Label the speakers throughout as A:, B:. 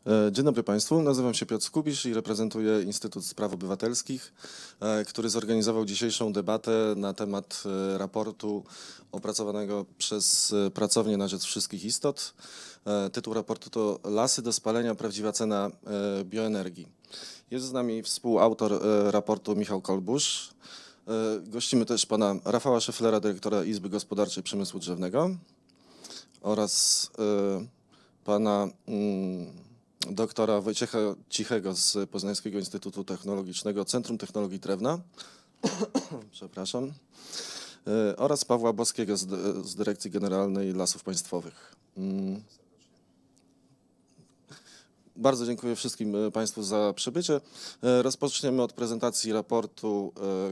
A: Dzień dobry Państwu, nazywam się Piotr Skubisz i reprezentuję Instytut Spraw Obywatelskich, który zorganizował dzisiejszą debatę na temat raportu opracowanego przez Pracownię na Rzecz Wszystkich Istot. Tytuł raportu to Lasy do spalenia, prawdziwa cena bioenergii. Jest z nami współautor raportu Michał Kolbusz. Gościmy też pana Rafała Szeflera, dyrektora Izby Gospodarczej Przemysłu Drzewnego oraz pana doktora Wojciecha Cichego z Poznańskiego Instytutu Technologicznego Centrum Technologii Drewna, przepraszam, oraz Pawła Boskiego z Dyrekcji Generalnej Lasów Państwowych. Bardzo dziękuję wszystkim Państwu za przybycie. Rozpoczniemy od prezentacji raportu.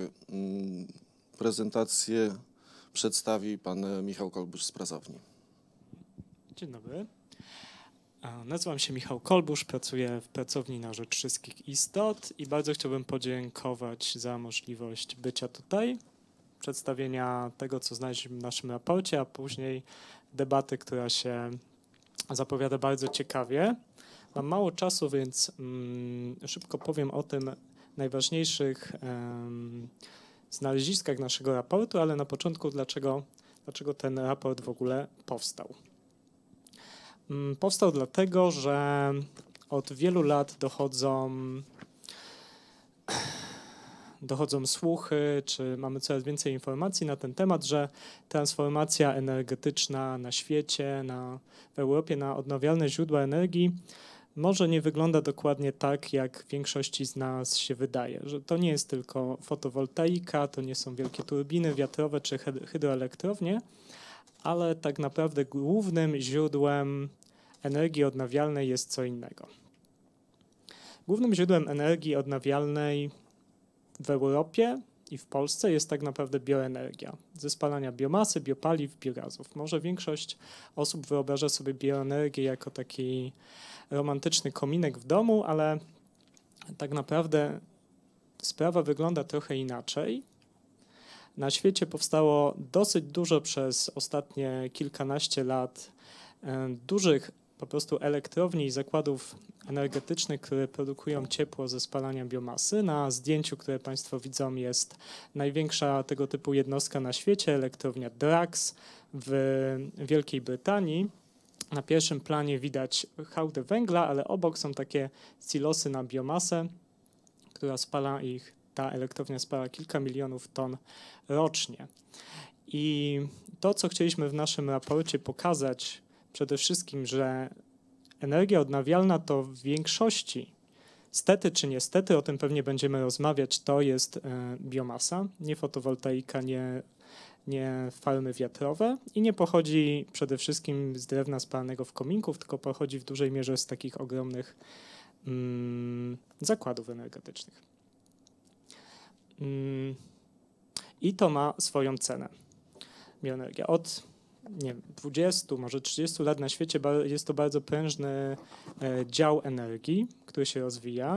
A: Prezentację przedstawi pan Michał Kolbusz z Pracowni.
B: Dzień dobry. Nazywam się Michał Kolbusz, pracuję w Pracowni na Rzecz Wszystkich Istot i bardzo chciałbym podziękować za możliwość bycia tutaj, przedstawienia tego, co znaleźliśmy w naszym raporcie, a później debaty, która się zapowiada bardzo ciekawie. Mam mało czasu, więc szybko powiem o tym najważniejszych znaleziskach naszego raportu, ale na początku dlaczego ten raport w ogóle powstał. Powstał dlatego, że od wielu lat dochodzą słuchy, czy mamy coraz więcej informacji na ten temat, że transformacja energetyczna na świecie, w Europie na odnawialne źródła energii może nie wygląda dokładnie tak, jak większości z nas się wydaje, że to nie jest tylko fotowoltaika, to nie są wielkie turbiny wiatrowe czy hydroelektrownie, ale tak naprawdę głównym źródłem energii odnawialnej jest co innego. Głównym źródłem energii odnawialnej w Europie i w Polsce jest tak naprawdę bioenergia ze spalania biomasy, biopaliw, biogazów. Może większość osób wyobraża sobie bioenergię jako taki romantyczny kominek w domu, ale tak naprawdę sprawa wygląda trochę inaczej. Na świecie powstało dosyć dużo przez ostatnie kilkanaście lat dużych po prostu elektrowni i zakładów energetycznych, które produkują ciepło ze spalania biomasy. Na zdjęciu, które Państwo widzą, jest największa tego typu jednostka na świecie, elektrownia Drax w Wielkiej Brytanii. Na pierwszym planie widać hałdę węgla, ale obok są takie silosy na biomasę, która ta elektrownia spala kilka milionów ton rocznie. I to, co chcieliśmy w naszym raporcie pokazać, przede wszystkim, że energia odnawialna to w większości, stety czy niestety, o tym pewnie będziemy rozmawiać, to jest biomasa, nie fotowoltaika, nie farmy wiatrowe i nie pochodzi przede wszystkim z drewna spalanego w kominków, tylko pochodzi w dużej mierze z takich ogromnych zakładów energetycznych. I to ma swoją cenę. Bioenergia od 20, może 30 lat na świecie jest to bardzo prężny dział energii, który się rozwija.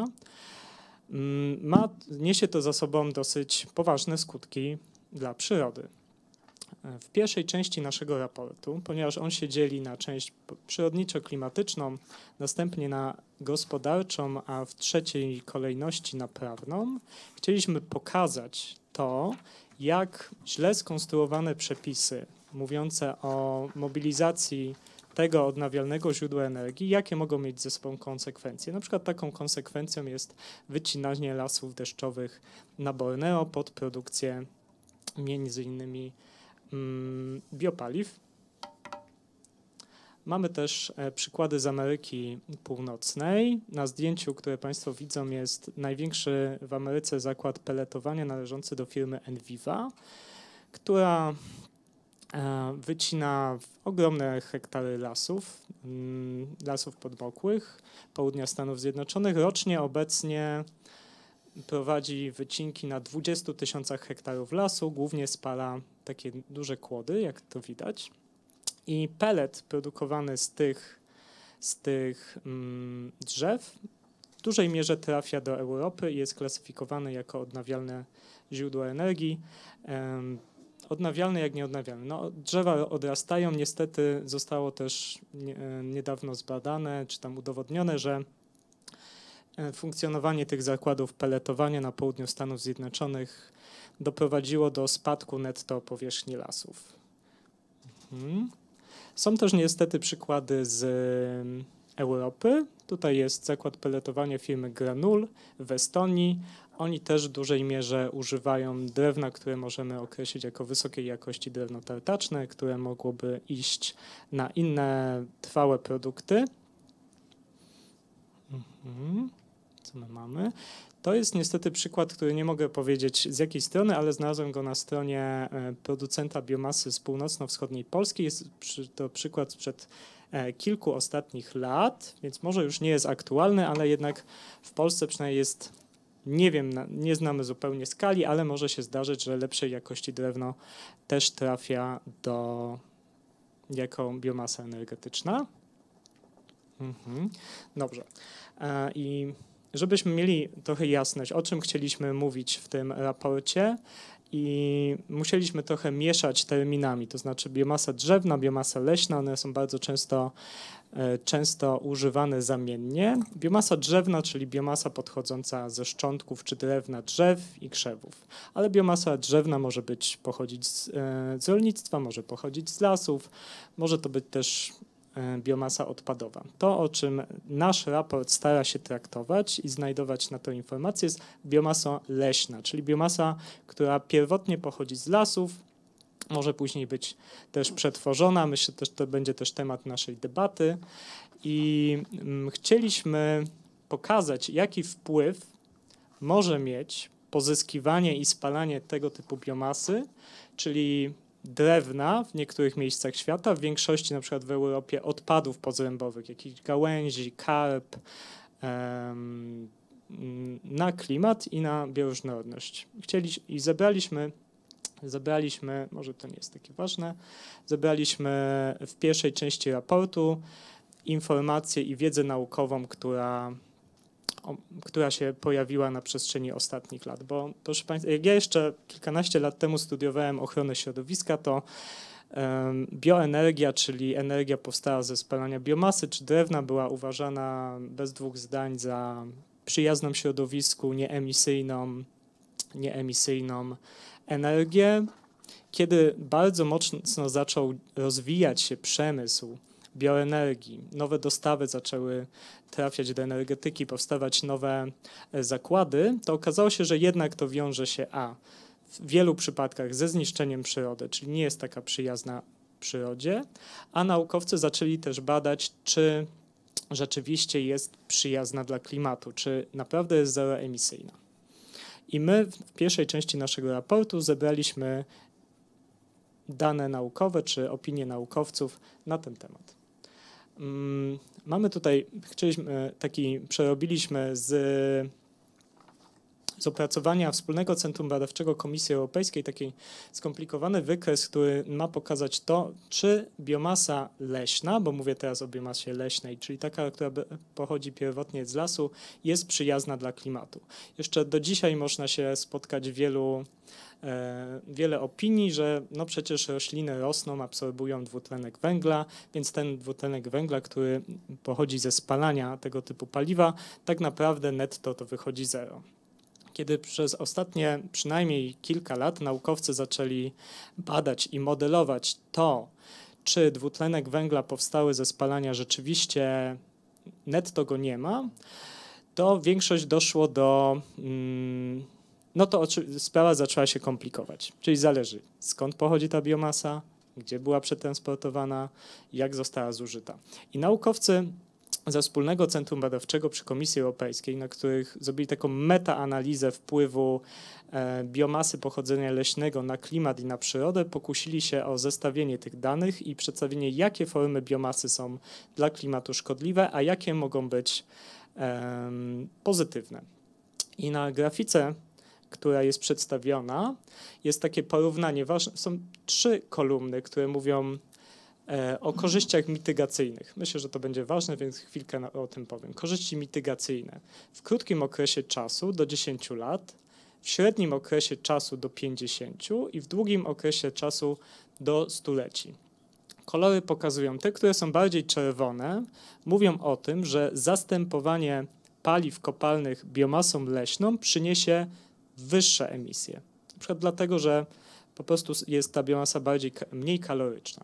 B: Niesie to za sobą dosyć poważne skutki dla przyrody. W pierwszej części naszego raportu, ponieważ on się dzieli na część przyrodniczo-klimatyczną, następnie na gospodarczą, a w trzeciej kolejności na prawną, chcieliśmy pokazać to, jak źle skonstruowane przepisy mówiące o mobilizacji tego odnawialnego źródła energii, jakie mogą mieć ze sobą konsekwencje. Na przykład taką konsekwencją jest wycinanie lasów deszczowych na Borneo pod produkcję między innymi biopaliw. Mamy też przykłady z Ameryki Północnej. Na zdjęciu, które Państwo widzą, jest największy w Ameryce zakład peletowania należący do firmy Enviva, która wycina ogromne hektary lasów podmokłych południa Stanów Zjednoczonych. Rocznie obecnie prowadzi wycinki na 20 000 hektarów lasu, głównie spala takie duże kłody, jak to widać. I pelet produkowany z tych drzew w dużej mierze trafia do Europy i jest klasyfikowany jako odnawialne źródło energii. odnawialne jak nieodnawialne. No, drzewa odrastają, niestety zostało też niedawno zbadane, czy tam udowodnione, że funkcjonowanie tych zakładów peletowania na południu Stanów Zjednoczonych doprowadziło do spadku netto powierzchni lasów. Są też niestety przykłady z Europy. Tutaj jest zakład peletowania firmy Granul w Estonii. Oni też w dużej mierze używają drewna, które możemy określić jako wysokiej jakości drewno tartaczne, które mogłoby iść na inne trwałe produkty. Co my mamy? To jest niestety przykład, który nie mogę powiedzieć z jakiej strony, ale znalazłem go na stronie producenta biomasy z północno-wschodniej Polski. Jest to przykład sprzed kilku ostatnich lat, więc może już nie jest aktualny, ale jednak w Polsce przynajmniej jest, nie wiem, nie znamy zupełnie skali, ale może się zdarzyć, że lepszej jakości drewno też trafia jako biomasa energetyczna. Dobrze. I żebyśmy mieli trochę jasność, o czym chcieliśmy mówić w tym raporcie, i musieliśmy trochę mieszać terminami, to znaczy biomasa drzewna, biomasa leśna, one są bardzo często używane zamiennie. Biomasa drzewna, czyli biomasa pochodząca ze szczątków czy drewna drzew i krzewów, ale biomasa drzewna może pochodzić z rolnictwa, może pochodzić z lasów, może to być też biomasa odpadowa. To, o czym nasz raport stara się traktować i znajdować na to informacje, jest biomasa leśna, czyli biomasa, która pierwotnie pochodzi z lasów, może później być też przetworzona. Myślę, że to będzie też temat naszej debaty i chcieliśmy pokazać, jaki wpływ może mieć pozyskiwanie i spalanie tego typu biomasy, czyli drewna w niektórych miejscach świata, w większości na przykład w Europie odpadów pozrębowych, jakichś gałęzi, karp, na klimat i na bioróżnorodność. Zebraliśmy, może to nie jest takie ważne, zebraliśmy w pierwszej części raportu informację i wiedzę naukową, która się pojawiła na przestrzeni ostatnich lat. Bo proszę Państwa, jak ja jeszcze kilkanaście lat temu studiowałem ochronę środowiska, to bioenergia, czyli energia powstała ze spalania biomasy czy drewna, była uważana bez dwóch zdań za przyjazną środowisku, nieemisyjną energię. Kiedy bardzo mocno zaczął rozwijać się przemysł bioenergii, nowe dostawy zaczęły trafiać do energetyki, powstawać nowe zakłady, to okazało się, że jednak to wiąże się w wielu przypadkach ze zniszczeniem przyrody, czyli nie jest taka przyjazna przyrodzie, a naukowcy zaczęli też badać, czy rzeczywiście jest przyjazna dla klimatu, czy naprawdę jest zeroemisyjna. I my w pierwszej części naszego raportu zebraliśmy dane naukowe, czy opinie naukowców na ten temat. Mamy tutaj, przerobiliśmy z opracowania Wspólnego Centrum Badawczego Komisji Europejskiej taki skomplikowany wykres, który ma pokazać to, czy biomasa leśna, bo mówię teraz o biomasie leśnej, czyli taka, która pochodzi pierwotnie z lasu, jest przyjazna dla klimatu. Jeszcze do dzisiaj można się spotkać wiele opinii, że no przecież rośliny rosną, absorbują dwutlenek węgla, więc ten dwutlenek węgla, który pochodzi ze spalania tego typu paliwa, tak naprawdę netto to wychodzi zero. Kiedy przez ostatnie przynajmniej kilka lat naukowcy zaczęli badać i modelować to, czy dwutlenek węgla powstały ze spalania rzeczywiście netto go nie ma, to większość doszło do... No to sprawa zaczęła się komplikować, czyli zależy, skąd pochodzi ta biomasa, gdzie była przetransportowana, jak została zużyta. I naukowcy ze Wspólnego Centrum Badawczego przy Komisji Europejskiej, na których zrobili taką metaanalizę wpływu biomasy pochodzenia leśnego na klimat i na przyrodę, pokusili się o zestawienie tych danych i przedstawienie, jakie formy biomasy są dla klimatu szkodliwe, a jakie mogą być pozytywne. I na grafice, która jest przedstawiona, jest takie porównanie. Są 3 kolumny, które mówią o korzyściach mitygacyjnych. Myślę, że to będzie ważne, więc chwilkę o tym powiem. Korzyści mitygacyjne. W krótkim okresie czasu, do 10 lat, w średnim okresie czasu do 50 i w długim okresie czasu do stuleci. Kolory pokazują te, które są bardziej czerwone, mówią o tym, że zastępowanie paliw kopalnych biomasą leśną przyniesie wyższe emisje. Na przykład dlatego, że po prostu jest ta biomasa mniej kaloryczna.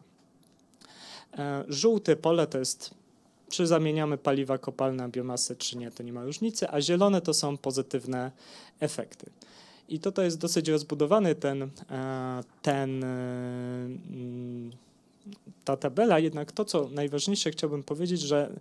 B: Żółte pole to jest, czy zamieniamy paliwa kopalne na biomasę, czy nie, to nie ma różnicy, a zielone to są pozytywne efekty. I to jest dosyć rozbudowany ta tabela, jednak to, co najważniejsze chciałbym powiedzieć, że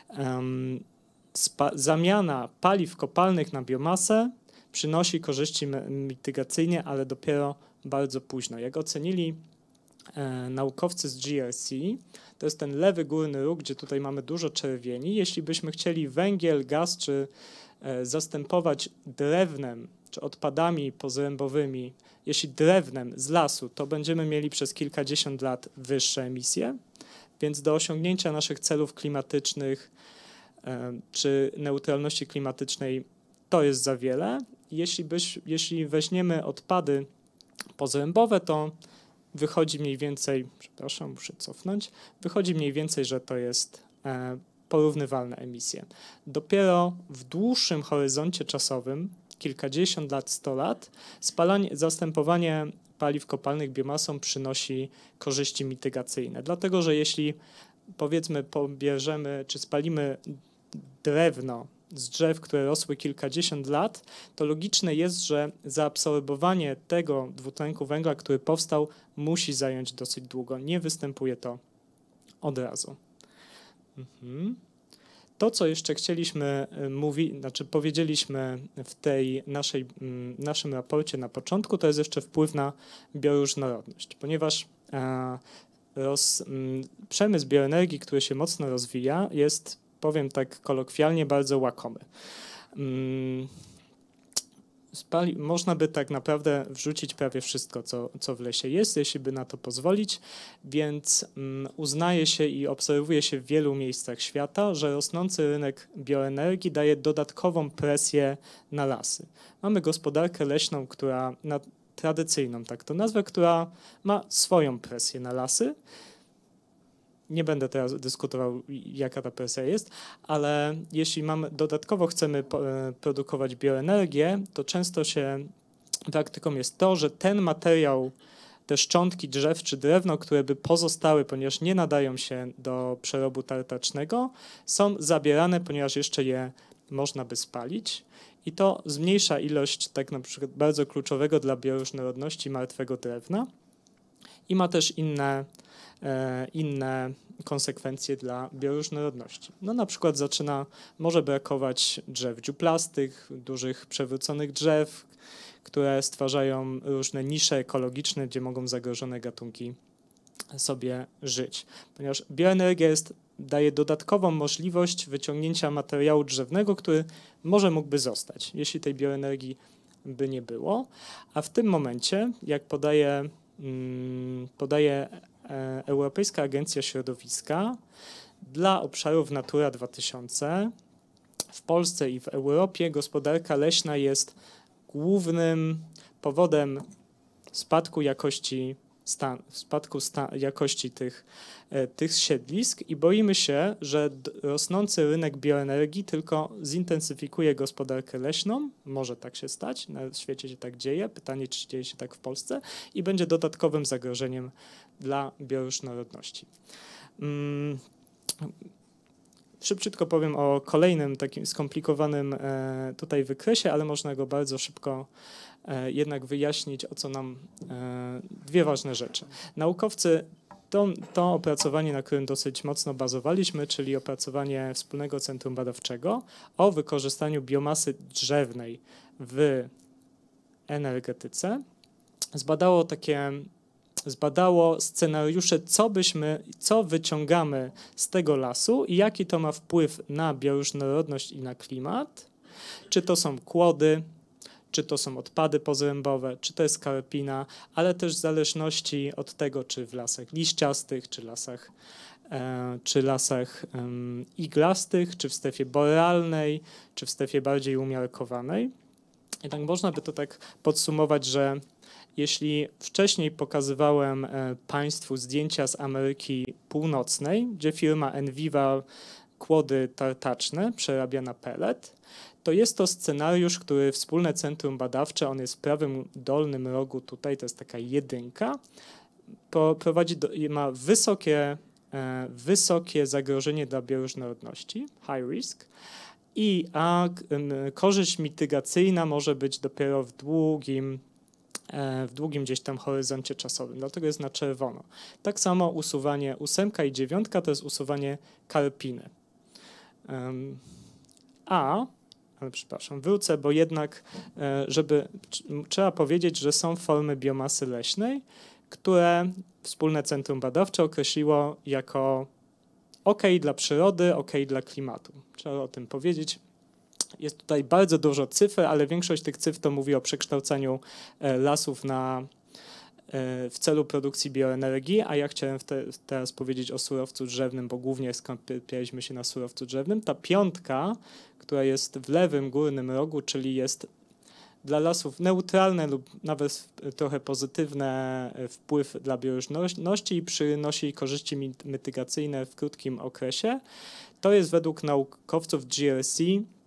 B: zamiana paliw kopalnych na biomasę przynosi korzyści mitygacyjne, ale dopiero bardzo późno. Jak ocenili naukowcy z GRC, to jest ten lewy górny róg, gdzie tutaj mamy dużo czerwieni. Jeśli byśmy chcieli węgiel, gaz czy zastępować drewnem czy odpadami pozrębowymi, jeśli drewnem z lasu, to będziemy mieli przez kilkadziesiąt lat wyższe emisje, więc do osiągnięcia naszych celów klimatycznych czy neutralności klimatycznej to jest za wiele. Jeśli weźmiemy odpady pozrębowe, to wychodzi mniej więcej, przepraszam, muszę cofnąć, wychodzi mniej więcej, że to jest porównywalne emisje. Dopiero w dłuższym horyzoncie czasowym, kilkadziesiąt lat, 100 lat, zastępowanie paliw kopalnych biomasą przynosi korzyści mitygacyjne. Dlatego, że jeśli powiedzmy pobierzemy czy spalimy drewno z drzew, które rosły kilkadziesiąt lat, to logiczne jest, że zaabsorbowanie tego dwutlenku węgla, który powstał, musi zająć dosyć długo. Nie występuje to od razu. To, co jeszcze chcieliśmy mówić, znaczy powiedzieliśmy w tej naszym raporcie na początku, to jest jeszcze wpływ na bioróżnorodność, ponieważ przemysł bioenergii, który się mocno rozwija, jest, powiem tak kolokwialnie, bardzo łakomy. Można by tak naprawdę wrzucić prawie wszystko, co w lesie jest, jeśli by na to pozwolić, więc uznaje się i obserwuje się w wielu miejscach świata, że rosnący rynek bioenergii daje dodatkową presję na lasy. Mamy gospodarkę leśną, tradycyjną, tak to nazwę, która ma swoją presję na lasy. Nie będę teraz dyskutował, jaka ta presja jest, ale jeśli dodatkowo chcemy produkować bioenergię, to często praktyką jest to, że ten materiał, te szczątki drzew czy drewno, które by pozostały, ponieważ nie nadają się do przerobu tartacznego, są zabierane, ponieważ jeszcze je można by spalić. I to zmniejsza ilość tak na przykład bardzo kluczowego dla bioróżnorodności martwego drewna i ma też inne konsekwencje dla bioróżnorodności. No na przykład może brakować drzew dziuplastych, dużych przewróconych drzew, które stwarzają różne nisze ekologiczne, gdzie mogą zagrożone gatunki sobie żyć. Ponieważ bioenergia daje dodatkową możliwość wyciągnięcia materiału drzewnego, który mógłby zostać, jeśli tej bioenergii by nie było. A w tym momencie, jak podaje Europejska Agencja Środowiska, dla obszarów Natura 2000 w Polsce i w Europie gospodarka leśna jest głównym powodem spadku jakości tych siedlisk i boimy się, że rosnący rynek bioenergii tylko zintensyfikuje gospodarkę leśną, może tak się stać, na świecie się tak dzieje, pytanie, czy dzieje się tak w Polsce, i będzie dodatkowym zagrożeniem dla bioróżnorodności. Szybciutko powiem o kolejnym takim skomplikowanym tutaj wykresie, ale można go bardzo szybko jednak wyjaśnić, o co nam dwie ważne rzeczy. Naukowcy to opracowanie, na którym dosyć mocno bazowaliśmy, czyli opracowanie Wspólnego Centrum Badawczego o wykorzystaniu biomasy drzewnej w energetyce, zbadało scenariusze, co wyciągamy z tego lasu i jaki to ma wpływ na bioróżnorodność i na klimat, czy to są kłody, czy to są odpady pozrębowe, czy to jest karpina, ale też w zależności od tego, czy w lasach liściastych, czy lasach iglastych, czy w strefie borealnej, czy w strefie bardziej umiarkowanej. I tak można by to tak podsumować, że jeśli wcześniej pokazywałem Państwu zdjęcia z Ameryki Północnej, gdzie firma Enviva kłody tartaczne przerabia na pellet, to jest to scenariusz, który Wspólne Centrum Badawcze, on jest w prawym dolnym rogu tutaj, to jest taka jedynka, ma wysokie zagrożenie dla bioróżnorodności, high risk, a korzyść mitygacyjna może być dopiero w długim gdzieś tam horyzoncie czasowym, dlatego jest na czerwono. Tak samo usuwanie 8 i 9 to jest usuwanie karpiny. Ale przepraszam, wrócę, bo jednak trzeba powiedzieć, że są formy biomasy leśnej, które Wspólne Centrum Badawcze określiło jako OK dla przyrody, OK dla klimatu. Trzeba o tym powiedzieć. Jest tutaj bardzo dużo cyfr, ale większość tych cyfr to mówi o przekształcaniu lasów w celu produkcji bioenergii, a ja chciałem teraz powiedzieć o surowcu drzewnym, bo głównie skupialiśmy się na surowcu drzewnym. Ta 5, która jest w lewym górnym rogu, czyli jest dla lasów neutralne lub nawet trochę pozytywny wpływ dla bioróżnorodności i przynosi korzyści mitygacyjne w krótkim okresie. To jest według naukowców GRC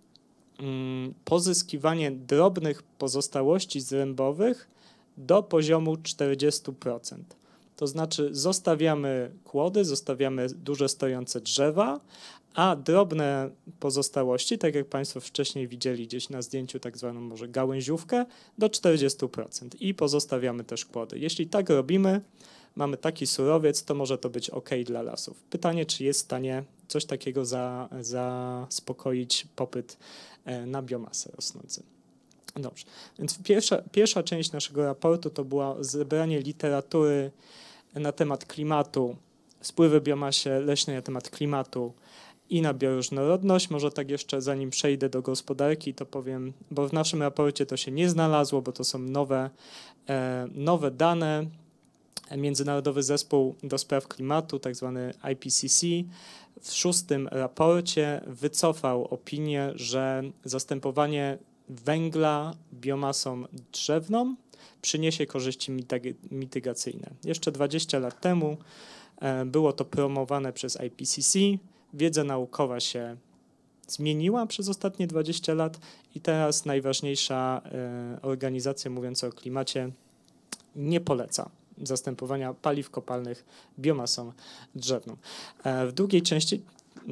B: pozyskiwanie drobnych pozostałości zrębowych do poziomu 40%. To znaczy zostawiamy kłody, zostawiamy duże stojące drzewa, a drobne pozostałości, tak jak Państwo wcześniej widzieli gdzieś na zdjęciu, tak zwaną może gałęziówkę, do 40% i pozostawiamy też kłody. Jeśli tak robimy, mamy taki surowiec, to może to być OK dla lasów. Pytanie, czy jest w stanie coś takiego zaspokoić popyt na biomasę rosnącą. Dobrze, więc pierwsza część naszego raportu to było zebranie literatury na temat klimatu, wpływy biomasie leśnej na temat klimatu i na bioróżnorodność. Może tak jeszcze zanim przejdę do gospodarki, to powiem, bo w naszym raporcie to się nie znalazło, bo to są nowe dane. Międzynarodowy Zespół do Spraw Klimatu, tak zwany IPCC, w 6. raporcie wycofał opinię, że zastępowanie węgla biomasą drzewną przyniesie korzyści mitygacyjne. Jeszcze 20 lat temu było to promowane przez IPCC. Wiedza naukowa się zmieniła przez ostatnie 20 lat i teraz najważniejsza organizacja mówiąca o klimacie nie poleca zastępowania paliw kopalnych biomasą drzewną. W drugiej części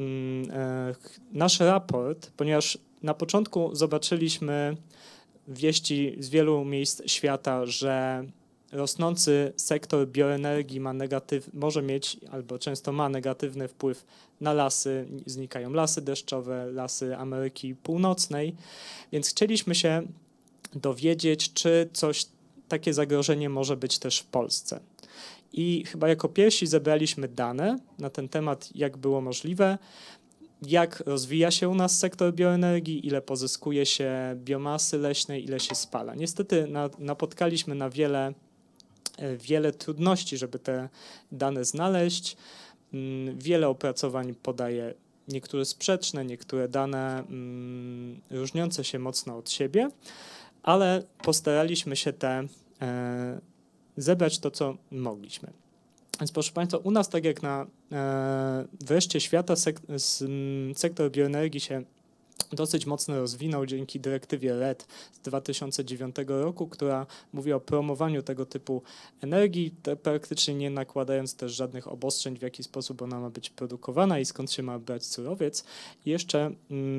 B: nasz raport, ponieważ na początku zobaczyliśmy wieści z wielu miejsc świata, że rosnący sektor bioenergii może mieć albo często ma negatywny wpływ na lasy, znikają lasy deszczowe, lasy Ameryki Północnej, więc chcieliśmy się dowiedzieć, czy takie zagrożenie może być też w Polsce. I chyba jako pierwsi zebraliśmy dane na ten temat, jak było możliwe, jak rozwija się u nas sektor bioenergii, ile pozyskuje się biomasy leśnej, ile się spala. Niestety napotkaliśmy na wiele trudności, żeby te dane znaleźć. Wiele opracowań podaje niektóre sprzeczne, niektóre dane różniące się mocno od siebie, ale postaraliśmy się zebrać to, co mogliśmy. Więc proszę Państwa, u nas tak jak w reszcie świata sektor bioenergii się dosyć mocno rozwinął dzięki dyrektywie RED z 2009 roku, która mówi o promowaniu tego typu energii, praktycznie nie nakładając też żadnych obostrzeń, w jaki sposób ona ma być produkowana i skąd się ma brać surowiec. I jeszcze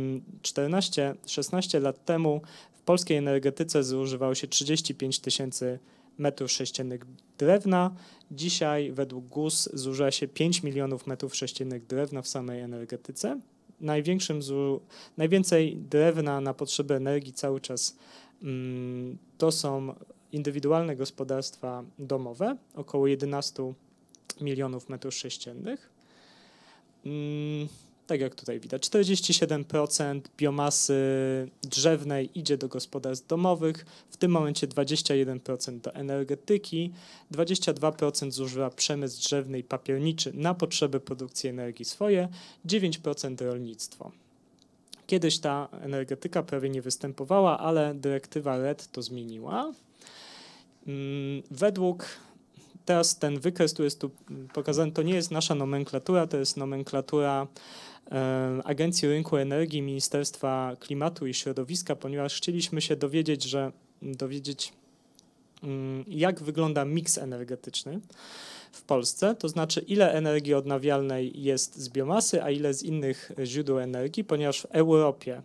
B: 16 lat temu w polskiej energetyce zużywało się 35 000 metrów sześciennych drewna. Dzisiaj według GUS zużywa się 5 milionów metrów sześciennych drewna w samej energetyce. Najwięcej drewna na potrzeby energii cały czas to są indywidualne gospodarstwa domowe, około 11 milionów metrów sześciennych. Tak jak tutaj widać, 47% biomasy drzewnej idzie do gospodarstw domowych, w tym momencie 21% do energetyki, 22% zużywa przemysł drzewny i papierniczy na potrzeby produkcji energii swoje, 9% rolnictwo. Kiedyś ta energetyka prawie nie występowała, ale dyrektywa RED to zmieniła. Teraz ten wykres, który jest tu pokazany, to nie jest nasza nomenklatura, to jest nomenklatura Agencji Rynku Energii, Ministerstwa Klimatu i Środowiska, ponieważ chcieliśmy się dowiedzieć, jak wygląda miks energetyczny w Polsce, to znaczy ile energii odnawialnej jest z biomasy, a ile z innych źródeł energii, ponieważ w Europie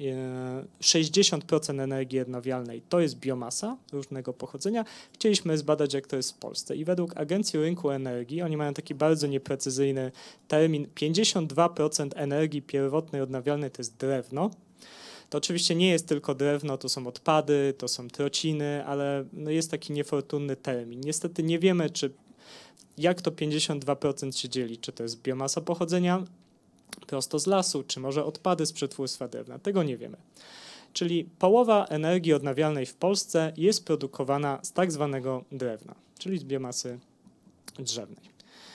B: 60% energii odnawialnej to jest biomasa różnego pochodzenia. Chcieliśmy zbadać, jak to jest w Polsce. I według Agencji Rynku Energii, oni mają taki bardzo nieprecyzyjny termin, 52% energii pierwotnej odnawialnej to jest drewno. To oczywiście nie jest tylko drewno, to są odpady, to są trociny, ale no jest taki niefortunny termin. Niestety nie wiemy, jak to 52% się dzieli, czy to jest biomasa pochodzenia prosto z lasu, czy może odpady z przetwórstwa drewna. Tego nie wiemy. Czyli połowa energii odnawialnej w Polsce jest produkowana z tak zwanego drewna, czyli z biomasy drzewnej.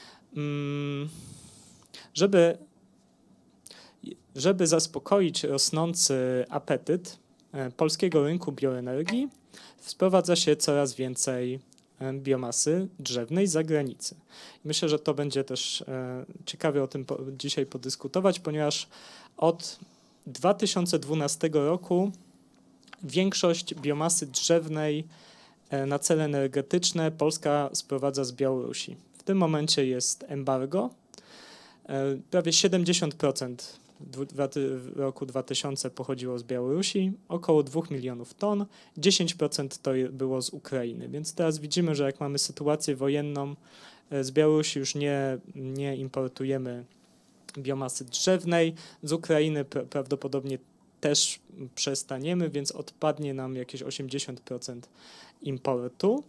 B: Żeby zaspokoić rosnący apetyt polskiego rynku bioenergii, sprowadza się coraz więcej biomasy drzewnej z zagranicy. Myślę, że to będzie też ciekawie o tym dzisiaj podyskutować, ponieważ od 2012 roku większość biomasy drzewnej na cele energetyczne Polska sprowadza z Białorusi. W tym momencie jest embargo. Prawie 70% w roku 2000 pochodziło z Białorusi, około 2 milionów ton, 10% to było z Ukrainy. Więc teraz widzimy, że jak mamy sytuację wojenną, z Białorusi już nie importujemy biomasy drzewnej, z Ukrainy prawdopodobnie też przestaniemy, więc odpadnie nam jakieś 80% importu.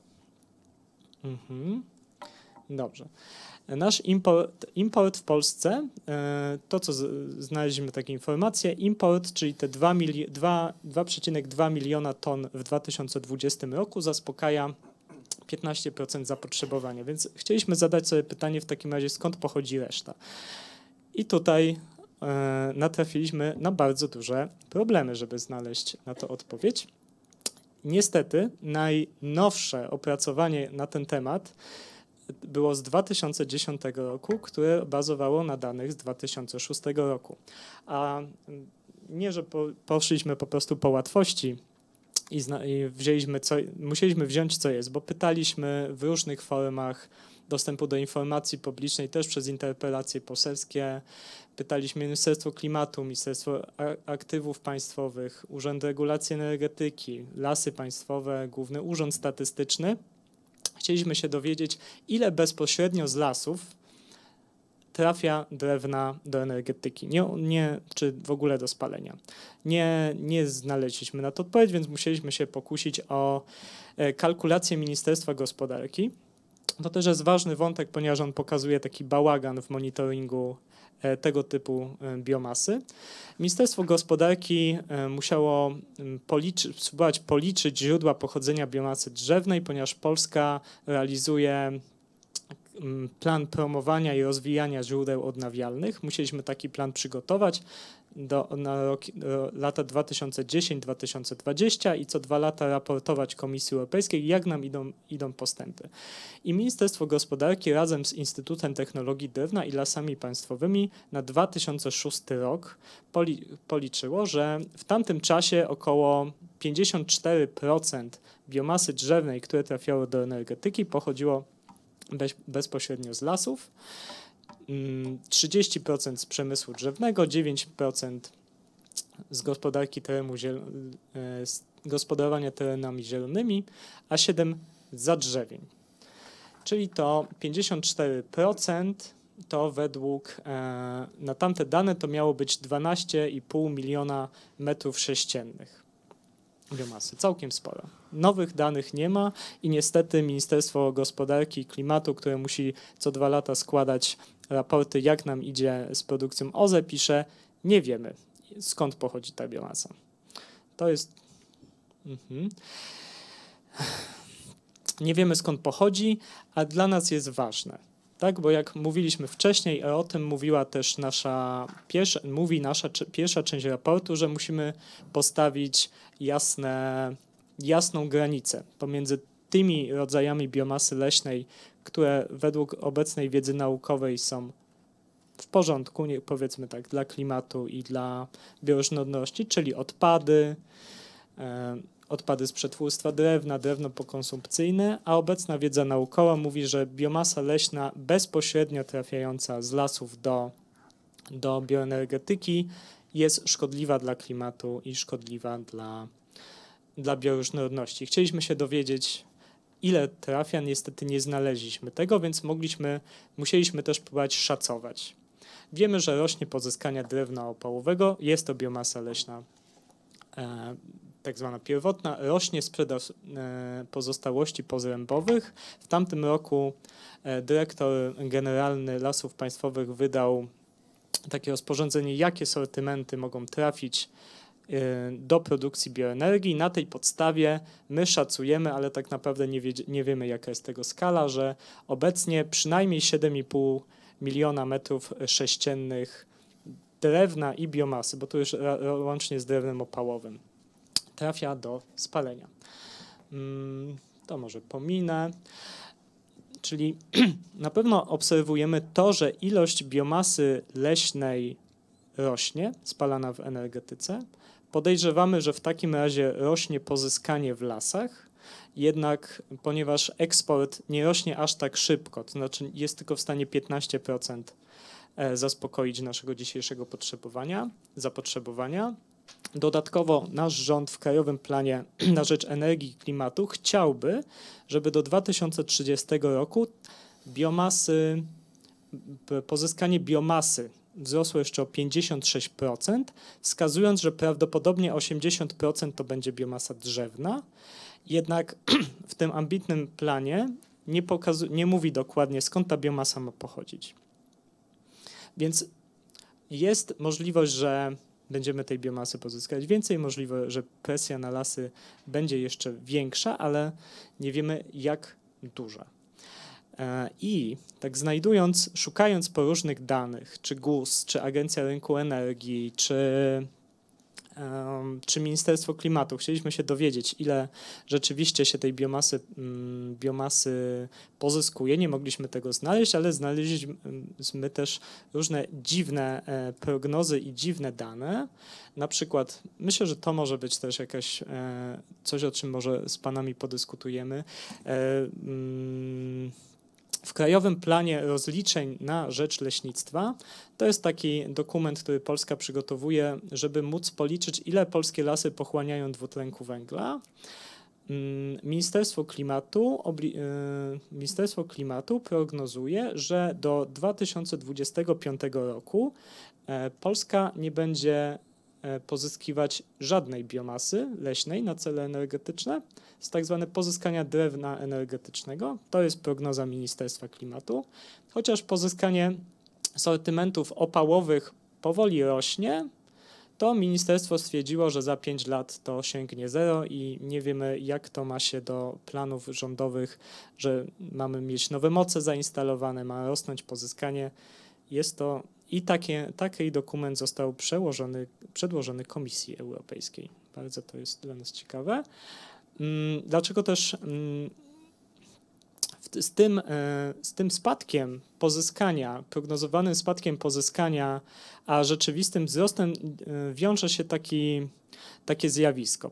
B: Dobrze. Nasz import w Polsce, to co znaleźliśmy takie informacje, import, czyli te 2,2 miliona ton w 2020 roku zaspokaja 15% zapotrzebowania, więc chcieliśmy zadać sobie pytanie w takim razie, skąd pochodzi reszta. I tutaj natrafiliśmy na bardzo duże problemy, żeby znaleźć na to odpowiedź. Niestety najnowsze opracowanie na ten temat było z 2010 roku, które bazowało na danych z 2006 roku. A nie, że poszliśmy po prostu po łatwości i musieliśmy wziąć co jest, bo pytaliśmy w różnych formach dostępu do informacji publicznej, też przez interpelacje poselskie, pytaliśmy Ministerstwo Klimatu, Ministerstwo Aktywów Państwowych, Urząd Regulacji Energetyki, Lasy Państwowe, Główny Urząd Statystyczny. Chcieliśmy się dowiedzieć, ile bezpośrednio z lasów trafia drewna do energetyki, czy w ogóle do spalenia. Nie znaleźliśmy na to odpowiedź, więc musieliśmy się pokusić o kalkulację Ministerstwa Gospodarki. To też jest ważny wątek, ponieważ on pokazuje taki bałagan w monitoringu tego typu biomasy. Ministerstwo Gospodarki musiało spróbować policzyć źródła pochodzenia biomasy drzewnej, ponieważ Polska realizuje plan promowania i rozwijania źródeł odnawialnych. Musieliśmy taki plan przygotować na lata 2010-2020 i co 2 lata raportować Komisji Europejskiej, jak nam idą postępy. I Ministerstwo Gospodarki razem z Instytutem Technologii Drewna i Lasami Państwowymi na 2006 rok policzyło, że w tamtym czasie około 54% biomasy drzewnej, które trafiało do energetyki, pochodziło bezpośrednio z lasów, 30% z przemysłu drzewnego, 9% z gospodarki z gospodarowania terenami zielonymi, a 7% z zadrzewień. Czyli to 54% to na tamte dane to miało być 12,5 miliona metrów sześciennych biomasy, całkiem sporo. Nowych danych nie ma i niestety Ministerstwo Gospodarki i Klimatu, które musi co 2 lata składać raporty, jak nam idzie z produkcją OZE, pisze, nie wiemy, skąd pochodzi ta biomasa. To jest... Nie wiemy, skąd pochodzi, a dla nas jest ważne. tak? Bo jak mówiliśmy wcześniej, o tym mówiła też nasza pierwsza część raportu, że musimy postawić jasną granicę pomiędzy tymi rodzajami biomasy leśnej, które według obecnej wiedzy naukowej są w porządku, powiedzmy tak, dla klimatu i dla bioróżnorodności, czyli odpady z przetwórstwa drewna, drewno pokonsumpcyjne, a obecna wiedza naukowa mówi, że biomasa leśna bezpośrednio trafiająca z lasów do bioenergetyki jest szkodliwa dla klimatu i szkodliwa dla bioróżnorodności. Chcieliśmy się dowiedzieć, ile trafia, niestety nie znaleźliśmy tego, więc musieliśmy też próbować szacować. Wiemy, że rośnie pozyskania drewna opałowego, jest to biomasa leśna tak zwana pierwotna, rośnie sprzedaż pozostałości pozrębowych. W tamtym roku dyrektor generalny Lasów Państwowych wydał takie rozporządzenie, jakie sortymenty mogą trafić do produkcji bioenergii. Na tej podstawie my szacujemy, ale tak naprawdę nie wiemy, jaka jest tego skala, że obecnie przynajmniej 7,5 miliona metrów sześciennych drewna i biomasy, bo tu już łącznie z drewnem opałowym, trafia do spalenia. To może pominę. Czyli na pewno obserwujemy to, że ilość biomasy leśnej rośnie, spalana w energetyce. Podejrzewamy, że w takim razie rośnie pozyskanie w lasach, jednak ponieważ eksport nie rośnie aż tak szybko, to znaczy jest tylko w stanie 15% zaspokoić naszego dzisiejszego zapotrzebowania. Dodatkowo nasz rząd w Krajowym Planie na rzecz Energii i Klimatu chciałby, żeby do 2030 roku pozyskanie biomasy wzrosło jeszcze o 56%, wskazując, że prawdopodobnie 80% to będzie biomasa drzewna. Jednak w tym ambitnym planie nie mówi dokładnie, skąd ta biomasa ma pochodzić. Więc jest możliwość, że będziemy tej biomasy pozyskać więcej, możliwe, że presja na lasy będzie jeszcze większa, ale nie wiemy, jak duża. I tak szukając po różnych danych, czy GUS, czy Agencja Rynku Energii, czy Ministerstwo Klimatu, chcieliśmy się dowiedzieć, ile rzeczywiście się tej biomasy pozyskuje. Nie mogliśmy tego znaleźć, ale znaleźliśmy też różne dziwne prognozy i dziwne dane. Na przykład, myślę, że to może być też coś, o czym może z panami podyskutujemy. W Krajowym Planie Rozliczeń na rzecz leśnictwa to jest taki dokument, który Polska przygotowuje, żeby móc policzyć, ile polskie lasy pochłaniają dwutlenku węgla. Ministerstwo Klimatu prognozuje, że do 2025 roku Polska nie będzie pozyskiwać żadnej biomasy leśnej na cele energetyczne z tak zwane pozyskania drewna energetycznego. To jest prognoza Ministerstwa Klimatu. Chociaż pozyskanie sortymentów opałowych powoli rośnie, to ministerstwo stwierdziło, że za 5 lat to sięgnie zero i nie wiemy, jak to ma się do planów rządowych, że mamy mieć nowe moce zainstalowane, ma rosnąć pozyskanie. Jest to i taki dokument został przedłożony Komisji Europejskiej. Bardzo to jest dla nas ciekawe. Dlaczego też z tym spadkiem pozyskania, prognozowanym spadkiem pozyskania, a rzeczywistym wzrostem wiąże się takie zjawisko.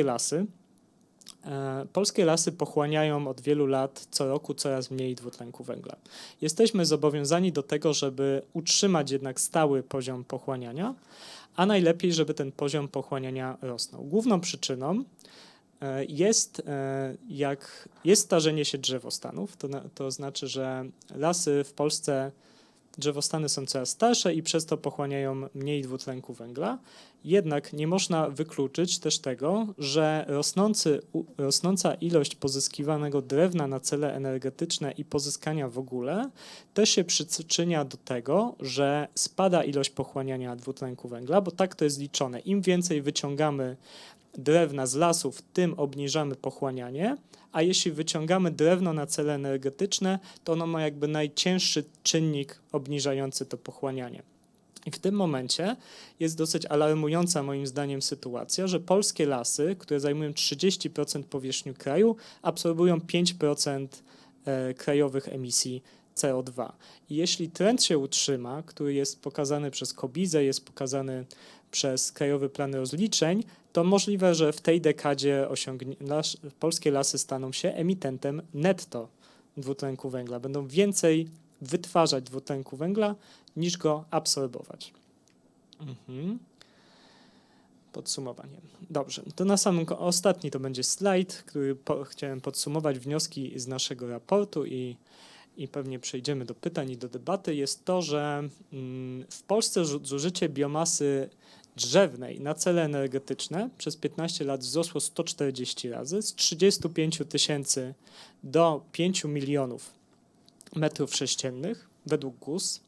B: Polskie lasy pochłaniają od wielu lat co roku coraz mniej dwutlenku węgla. Jesteśmy zobowiązani do tego, żeby utrzymać jednak stały poziom pochłaniania, a najlepiej, żeby ten poziom pochłaniania rosnął. Główną przyczyną jest starzenie się drzewostanów. To znaczy, że lasy w Polsce, drzewostany są coraz starsze i przez to pochłaniają mniej dwutlenku węgla. Jednak nie można wykluczyć też tego, że rosnąca ilość pozyskiwanego drewna na cele energetyczne i pozyskania w ogóle też się przyczynia do tego, że spada ilość pochłaniania dwutlenku węgla, bo tak to jest liczone. Im więcej wyciągamy drewna z lasów, tym obniżamy pochłanianie, a jeśli wyciągamy drewno na cele energetyczne, to ono ma jakby najcięższy czynnik obniżający to pochłanianie. I w tym momencie jest dosyć alarmująca moim zdaniem sytuacja, że polskie lasy, które zajmują 30% powierzchni kraju, absorbują 5% krajowych emisji CO2. I jeśli trend się utrzyma, który jest pokazany przez KOBiZE, jest pokazany przez Krajowy Plan Rozliczeń, to możliwe, że w tej dekadzie polskie lasy staną się emitentem netto dwutlenku węgla. Będą więcej wytwarzać dwutlenku węgla niż go absorbować. Podsumowanie. Dobrze, to na samym ostatni to będzie slajd, który chciałem podsumować wnioski z naszego raportu i pewnie przejdziemy do pytań i do debaty. Jest to, że w Polsce zużycie biomasy drzewnej na cele energetyczne przez 15 lat wzrosło 140 razy, z 35 000 do 5 milionów metrów sześciennych według GUS.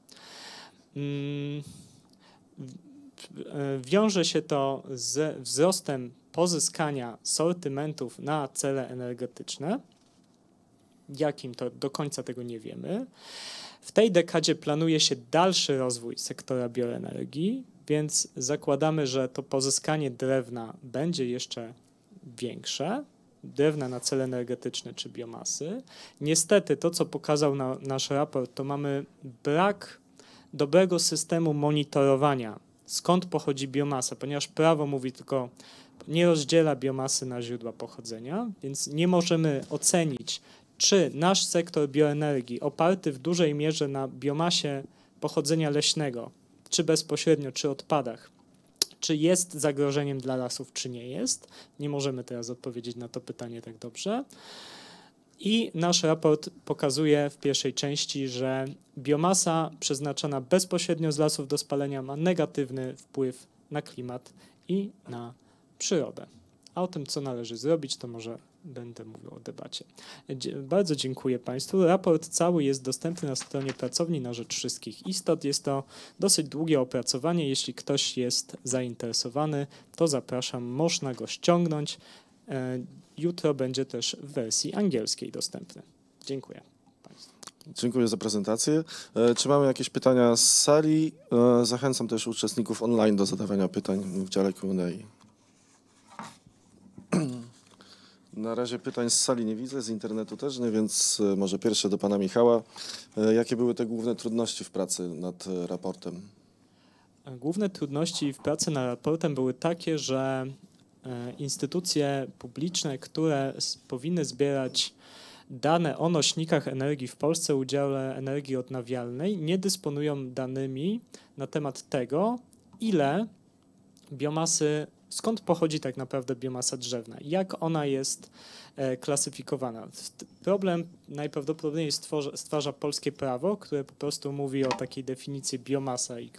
B: Wiąże się to z wzrostem pozyskania sortymentów na cele energetyczne. Jakim to do końca tego nie wiemy. W tej dekadzie planuje się dalszy rozwój sektora bioenergii, więc zakładamy, że to pozyskanie drewna będzie jeszcze większe, drewna na cele energetyczne czy biomasy. Niestety to, co pokazał nasz raport, to mamy brak dobrego systemu monitorowania, skąd pochodzi biomasa, ponieważ prawo mówi tylko, nie rozdziela biomasy na źródła pochodzenia, więc nie możemy ocenić, czy nasz sektor bioenergii oparty w dużej mierze na biomasie pochodzenia leśnego, czy bezpośrednio, czy odpadach, czy jest zagrożeniem dla lasów, czy nie jest. Nie możemy teraz odpowiedzieć na to pytanie tak dobrze. I nasz raport pokazuje w pierwszej części, że biomasa przeznaczona bezpośrednio z lasów do spalenia ma negatywny wpływ na klimat i na przyrodę. A o tym, co należy zrobić, to może będę mówił o debacie. Bardzo dziękuję Państwu. Raport cały jest dostępny na stronie Pracowni na Rzecz Wszystkich Istot. Jest to dosyć długie opracowanie. Jeśli ktoś jest zainteresowany, to zapraszam, można go ściągnąć. Jutro będzie też w wersji angielskiej dostępny. Dziękuję Państwu.
A: Dziękuję za prezentację. Czy mamy jakieś pytania z sali? Zachęcam też uczestników online do zadawania pytań w dziale Q&A. Na razie pytań z sali nie widzę, z internetu też nie, więc może pierwsze do pana Michała. Jakie były te główne trudności w pracy nad raportem?
B: Główne trudności w pracy nad raportem były takie, że instytucje publiczne, które powinny zbierać dane o nośnikach energii w Polsce, udziale energii odnawialnej, nie dysponują danymi na temat tego, ile biomasy, skąd pochodzi tak naprawdę biomasa drzewna, jak ona jest klasyfikowana. Problem najprawdopodobniej stwarza polskie prawo, które po prostu mówi o takiej definicji biomasa i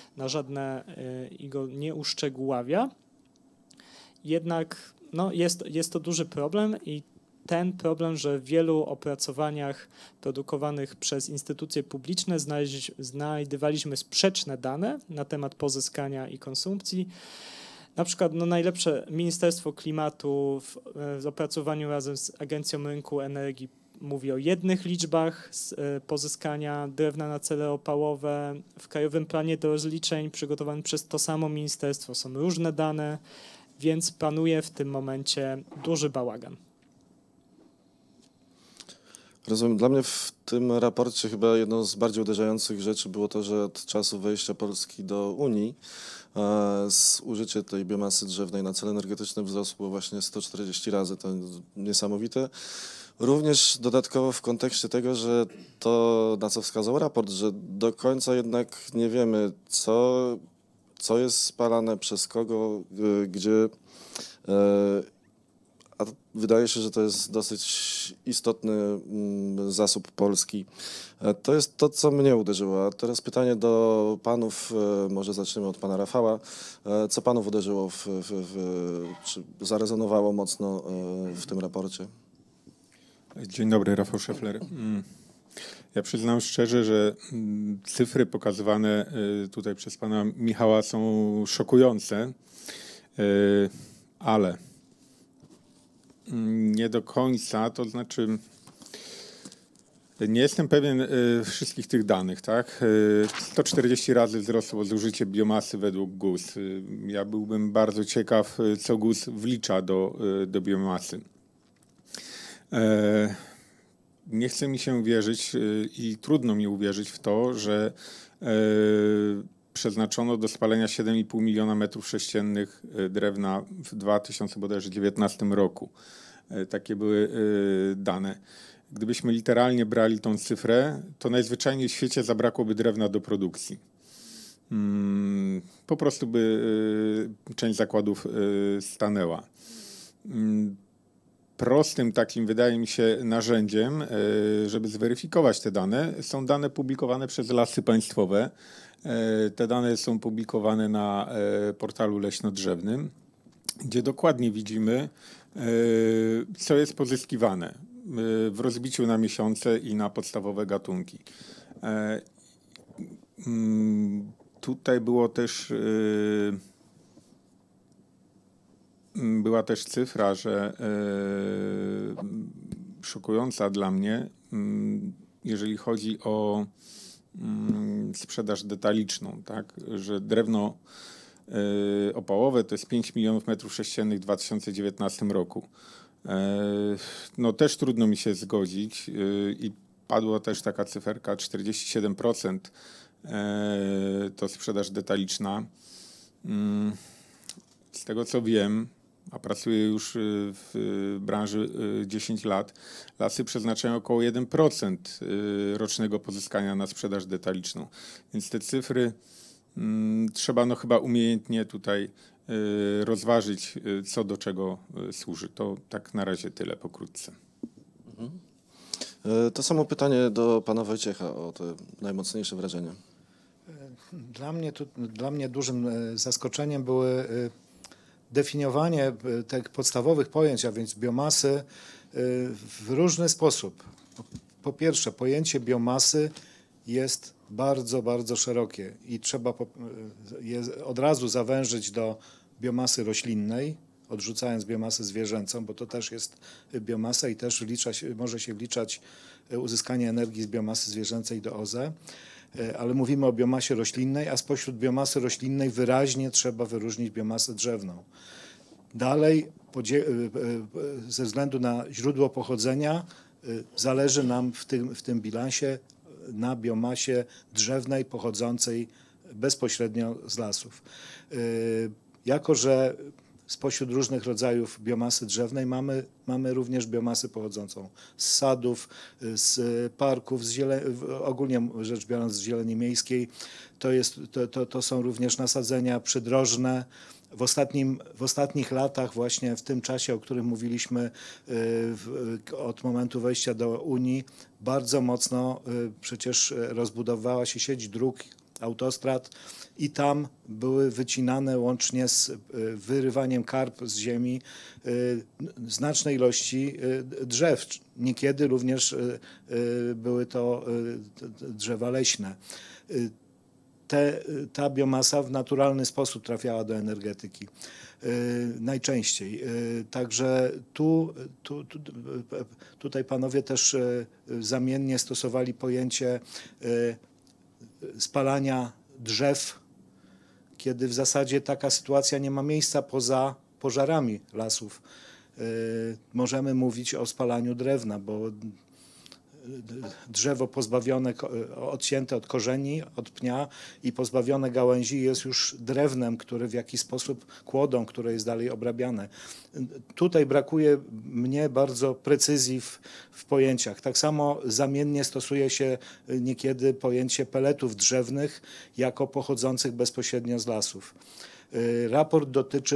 B: go nie uszczegóławia. Jednak no, jest to duży problem i ten problem, że w wielu opracowaniach produkowanych przez instytucje publiczne znajdywaliśmy sprzeczne dane na temat pozyskania i konsumpcji. Na przykład najlepsze Ministerstwo Klimatu w opracowaniu razem z Agencją Rynku Energii mówi o jednych liczbach pozyskania drewna na cele opałowe. W Krajowym Planie do Rozliczeń przygotowanym przez to samo ministerstwo są różne dane, więc panuje w tym momencie duży bałagan.
A: Rozumiem. Dla mnie w tym raporcie chyba jedną z bardziej uderzających rzeczy było to, że od czasu wejścia Polski do Unii użycie tej biomasy drzewnej na cele energetyczne wzrosło właśnie 140 razy. To niesamowite. Również dodatkowo w kontekście tego, że to, na co wskazał raport, że do końca jednak nie wiemy, co jest spalane, przez kogo, gdzie, a wydaje się, że to jest dosyć istotny zasób polski. To jest to, co mnie uderzyło. A teraz pytanie do panów, może zaczniemy od pana Rafała. Co panów uderzyło, czy zarezonowało mocno w tym raporcie?
C: Dzień dobry, Rafał Szefler. Ja przyznam szczerze, że cyfry pokazywane tutaj przez pana Michała są szokujące, ale nie do końca, to znaczy nie jestem pewien wszystkich tych danych, tak? 140 razy wzrosło zużycie biomasy według GUS. Ja byłbym bardzo ciekaw, co GUS wlicza do biomasy. Nie chce mi się wierzyć i trudno mi uwierzyć w to, że przeznaczono do spalenia 7,5 miliona metrów sześciennych drewna w 2019 roku. Takie były dane. Gdybyśmy literalnie brali tą cyfrę, to najzwyczajniej w świecie zabrakłoby drewna do produkcji. Po prostu by część zakładów stanęła. Prostym takim, wydaje mi się, narzędziem, żeby zweryfikować te dane, są dane publikowane przez Lasy Państwowe. Te dane są publikowane na portalu leśnodrzewnym, gdzie dokładnie widzimy, co jest pozyskiwane w rozbiciu na miesiące i na podstawowe gatunki. Tutaj była też cyfra, że szokująca dla mnie, jeżeli chodzi o sprzedaż detaliczną, tak? Że drewno opałowe to jest 5 milionów metrów sześciennych w 2019 roku. No też trudno mi się zgodzić i padła też taka cyferka, 47% to sprzedaż detaliczna. Z tego co wiem, a pracuję już w branży 10 lat, lasy przeznaczają około 1% rocznego pozyskania na sprzedaż detaliczną. Więc te cyfry trzeba chyba umiejętnie tutaj rozważyć, co do czego służy. To tak na razie tyle pokrótce.
A: To samo pytanie do pana Wojciecha o te najmocniejsze wrażenia.
D: Dla mnie dużym zaskoczeniem były definiowanie tych podstawowych pojęć, a więc biomasy w różny sposób. Po pierwsze, pojęcie biomasy jest bardzo, bardzo szerokie i trzeba je od razu zawężyć do biomasy roślinnej, odrzucając biomasę zwierzęcą, bo to też jest biomasa i też może się wliczać uzyskanie energii z biomasy zwierzęcej do OZE. Ale mówimy o biomasie roślinnej, a spośród biomasy roślinnej wyraźnie trzeba wyróżnić biomasę drzewną. Dalej, ze względu na źródło pochodzenia, zależy nam w tym bilansie na biomasie drzewnej pochodzącej bezpośrednio z lasów. Jako że spośród różnych rodzajów biomasy drzewnej mamy również biomasę pochodzącą z sadów, z parków, ogólnie rzecz biorąc z zieleni miejskiej. To są również nasadzenia przydrożne. W ostatnich latach, właśnie w tym czasie, o którym mówiliśmy od momentu wejścia do Unii, bardzo mocno przecież rozbudowała się sieć dróg, autostrad i tam były wycinane łącznie z wyrywaniem karp z ziemi znaczne ilości drzew. Niekiedy również były to drzewa leśne. Ta biomasa w naturalny sposób trafiała do energetyki. Najczęściej. Także tutaj panowie też zamiennie stosowali pojęcie spalania drzew, kiedy w zasadzie taka sytuacja nie ma miejsca poza pożarami lasów. Możemy mówić o spalaniu drewna, bo drzewo pozbawione, odcięte od korzeni, od pnia i pozbawione gałęzi jest już drewnem, które w jakiś sposób kłodą, które jest dalej obrabiane. Tutaj brakuje mnie bardzo precyzji w pojęciach. Tak samo zamiennie stosuje się niekiedy pojęcie peletów drzewnych jako pochodzących bezpośrednio z lasów. Raport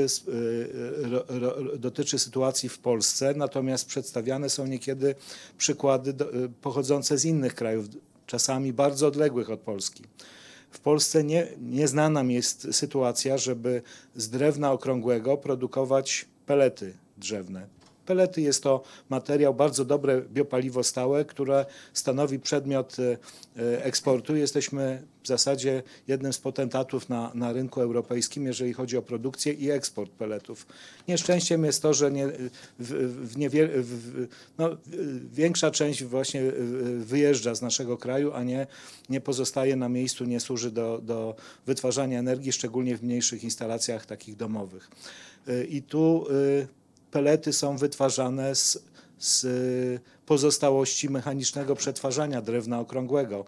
D: dotyczy sytuacji w Polsce, natomiast przedstawiane są niekiedy przykłady pochodzące z innych krajów, czasami bardzo odległych od Polski. W Polsce nieznana nam jest sytuacja, żeby z drewna okrągłego produkować pelety drzewne. Pelety jest to materiał, bardzo dobre biopaliwo stałe, które stanowi przedmiot eksportu. Jesteśmy w zasadzie jednym z potentatów na rynku europejskim, jeżeli chodzi o produkcję i eksport peletów. Nieszczęściem jest to, że większa część właśnie wyjeżdża z naszego kraju, a nie pozostaje na miejscu, nie służy do wytwarzania energii, szczególnie w mniejszych instalacjach takich domowych. I tu pelety są wytwarzane z pozostałości mechanicznego przetwarzania drewna okrągłego.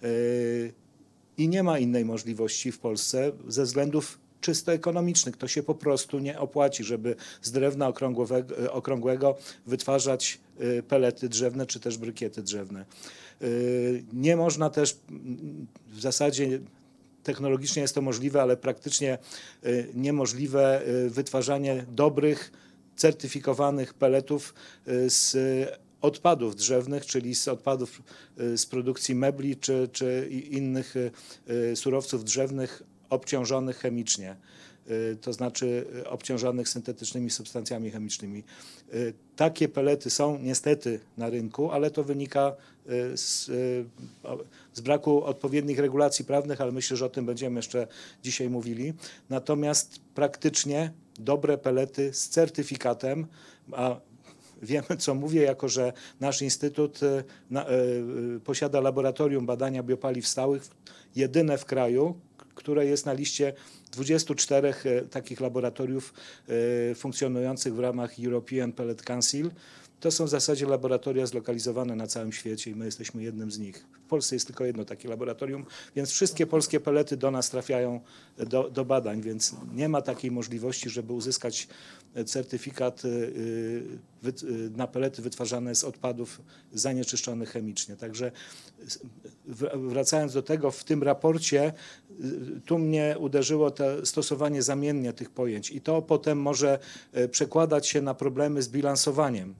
D: I nie ma innej możliwości w Polsce ze względów czysto ekonomicznych. To się po prostu nie opłaci, żeby z drewna okrągłego wytwarzać pelety drzewne czy też brykiety drzewne. Nie można też w zasadzie technologicznie jest to możliwe, ale praktycznie niemożliwe wytwarzanie dobrych, certyfikowanych peletów z odpadów drzewnych, czyli z odpadów z produkcji mebli czy innych surowców drzewnych obciążonych chemicznie, to znaczy obciążonych syntetycznymi substancjami chemicznymi. Takie pelety są niestety na rynku, ale to wynika z braku odpowiednich regulacji prawnych, ale myślę, że o tym będziemy jeszcze dzisiaj mówili. Natomiast praktycznie dobre pelety z certyfikatem, a wiemy, co mówię, jako że nasz instytut posiada laboratorium badania biopaliw stałych, jedyne w kraju, które jest na liście 24 takich laboratoriów funkcjonujących w ramach European Pellet Council. To są w zasadzie laboratoria zlokalizowane na całym świecie i my jesteśmy jednym z nich. W Polsce jest tylko jedno takie laboratorium, więc wszystkie polskie pelety do nas trafiają do badań, więc nie ma takiej możliwości, żeby uzyskać certyfikat na pelety wytwarzane z odpadów zanieczyszczonych chemicznie. Także wracając do tego, w tym raporcie tu mnie uderzyło to stosowanie zamiennie tych pojęć i to potem może przekładać się na problemy z bilansowaniem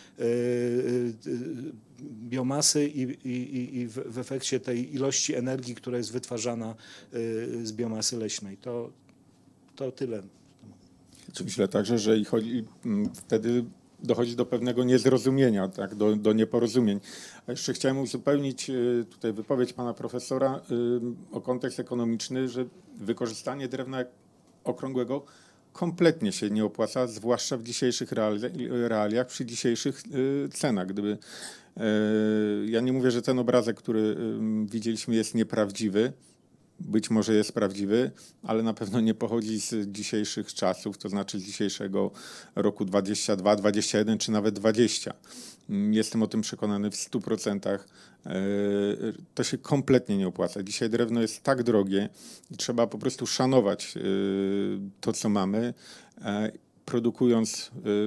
D: biomasy i w efekcie tej ilości energii, która jest wytwarzana z biomasy leśnej. To tyle.
C: Myślę także, że wtedy dochodzi do pewnego niezrozumienia, tak, do nieporozumień. A jeszcze chciałem uzupełnić tutaj wypowiedź pana profesora o kontekst ekonomiczny, że wykorzystanie drewna okrągłego kompletnie się nie opłaca, zwłaszcza w dzisiejszych realiach, przy dzisiejszych cenach. Ja nie mówię, że ten obrazek, który widzieliśmy, jest nieprawdziwy. Być może jest prawdziwy, ale na pewno nie pochodzi z dzisiejszych czasów, to znaczy z dzisiejszego roku 22, 21 czy nawet 20. Jestem o tym przekonany w 100%. To się kompletnie nie opłaca. Dzisiaj drewno jest tak drogie i trzeba po prostu szanować to, co mamy, produkując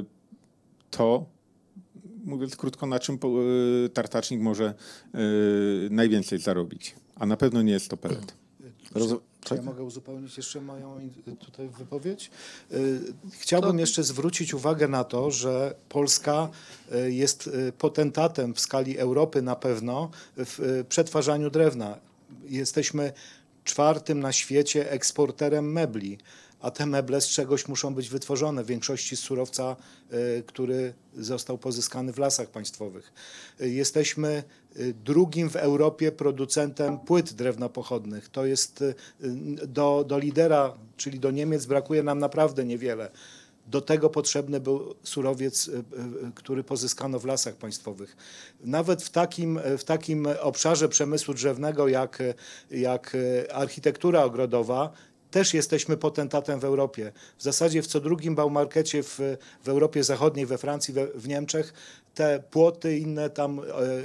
C: to, mówiąc krótko, na czym tartacznik może najwięcej zarobić. A na pewno nie jest to pelet.
D: Czy ja mogę uzupełnić jeszcze moją tutaj wypowiedź? Chciałbym jeszcze zwrócić uwagę na to, że Polska jest potentatem w skali Europy na pewno w przetwarzaniu drewna. Jesteśmy czwartym na świecie eksporterem mebli, a te meble z czegoś muszą być wytworzone, w większości z surowca, który został pozyskany w lasach państwowych. Jesteśmy drugim w Europie producentem płyt drewnopochodnych. To jest do lidera, czyli do Niemiec, brakuje nam naprawdę niewiele. Do tego potrzebny był surowiec, który pozyskano w lasach państwowych. Nawet w takim obszarze przemysłu drzewnego jak architektura ogrodowa, też jesteśmy potentatem w Europie. W zasadzie w co drugim baumarkecie w Europie Zachodniej, we Francji, w Niemczech te płoty, inne tam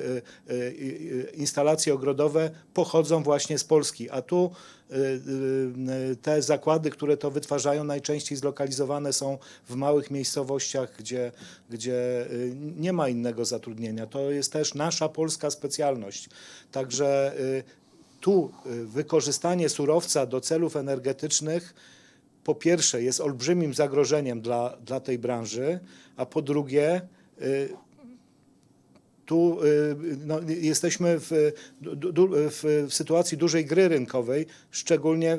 D: instalacje ogrodowe pochodzą właśnie z Polski, a tu te zakłady, które to wytwarzają, najczęściej zlokalizowane są w małych miejscowościach, gdzie nie ma innego zatrudnienia. To jest też nasza polska specjalność. Także tu wykorzystanie surowca do celów energetycznych po pierwsze jest olbrzymim zagrożeniem dla tej branży, a po drugie tu no, jesteśmy w sytuacji dużej gry rynkowej, szczególnie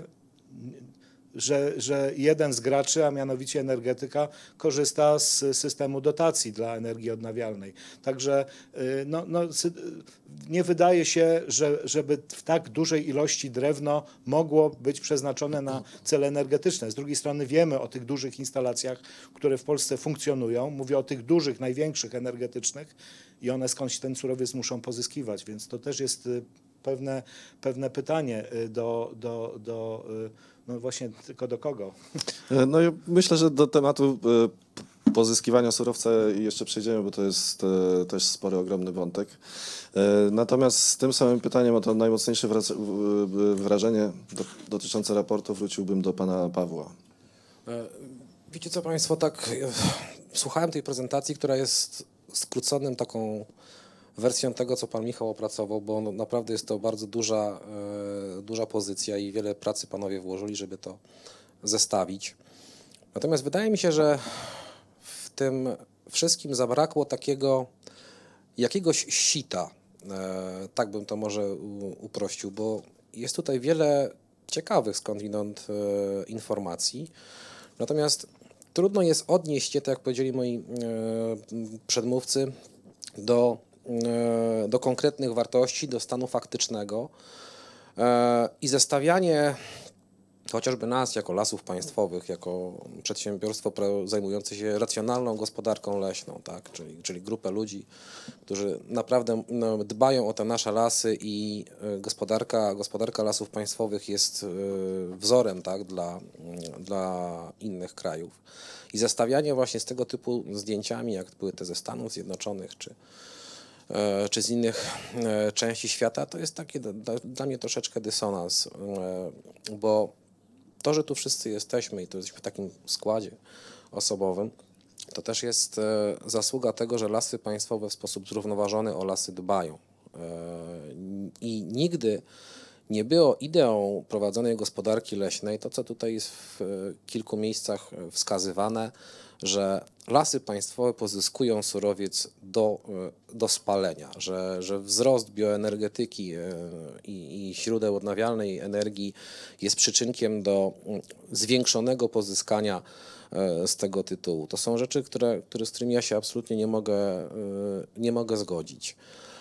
D: że jeden z graczy, a mianowicie energetyka, korzysta z systemu dotacji dla energii odnawialnej. Także nie wydaje się, żeby w tak dużej ilości drewno mogło być przeznaczone na cele energetyczne. Z drugiej strony wiemy o tych dużych instalacjach, które w Polsce funkcjonują. Mówię o tych dużych, największych energetycznych i one skądś ten surowiec muszą pozyskiwać, więc to też jest pewne pytanie no właśnie tylko do kogo?
A: No i myślę, że do tematu pozyskiwania surowca jeszcze przejdziemy, bo to jest też spory, ogromny wątek. Natomiast z tym samym pytaniem o to najmocniejsze wrażenie dotyczące raportu wróciłbym do pana Pawła.
E: Wiecie co państwo, tak słuchałem tej prezentacji, która jest skróconym taką wersją tego, co pan Michał opracował, bo naprawdę jest to bardzo duża pozycja i wiele pracy panowie włożyli, żeby to zestawić. Natomiast wydaje mi się, że w tym wszystkim zabrakło takiego jakiegoś sita, tak bym to może uprościł, bo jest tutaj wiele ciekawych skądinąd informacji, natomiast trudno jest odnieść je, tak jak powiedzieli moi przedmówcy, do konkretnych wartości, do stanu faktycznego i zestawianie chociażby nas jako Lasów Państwowych, jako przedsiębiorstwo zajmujące się racjonalną gospodarką leśną, tak? czyli grupę ludzi, którzy naprawdę dbają o te nasze lasy i gospodarka Lasów Państwowych jest wzorem, tak? dla innych krajów. I zestawianie właśnie z tego typu zdjęciami, jak były te ze Stanów Zjednoczonych, czy z innych części świata, to jest taki dla mnie troszeczkę dysonans, bo to, że tu wszyscy jesteśmy i to jesteśmy w takim składzie osobowym, to też jest zasługa tego, że Lasy Państwowe w sposób zrównoważony o lasy dbają. I nigdy nie było ideą prowadzonej gospodarki leśnej to, co tutaj jest w kilku miejscach wskazywane, że Lasy Państwowe pozyskują surowiec do spalenia, że wzrost bioenergetyki i źródeł odnawialnej energii jest przyczynkiem do zwiększonego pozyskania z tego tytułu. To są rzeczy, z którymi ja się absolutnie nie mogę zgodzić.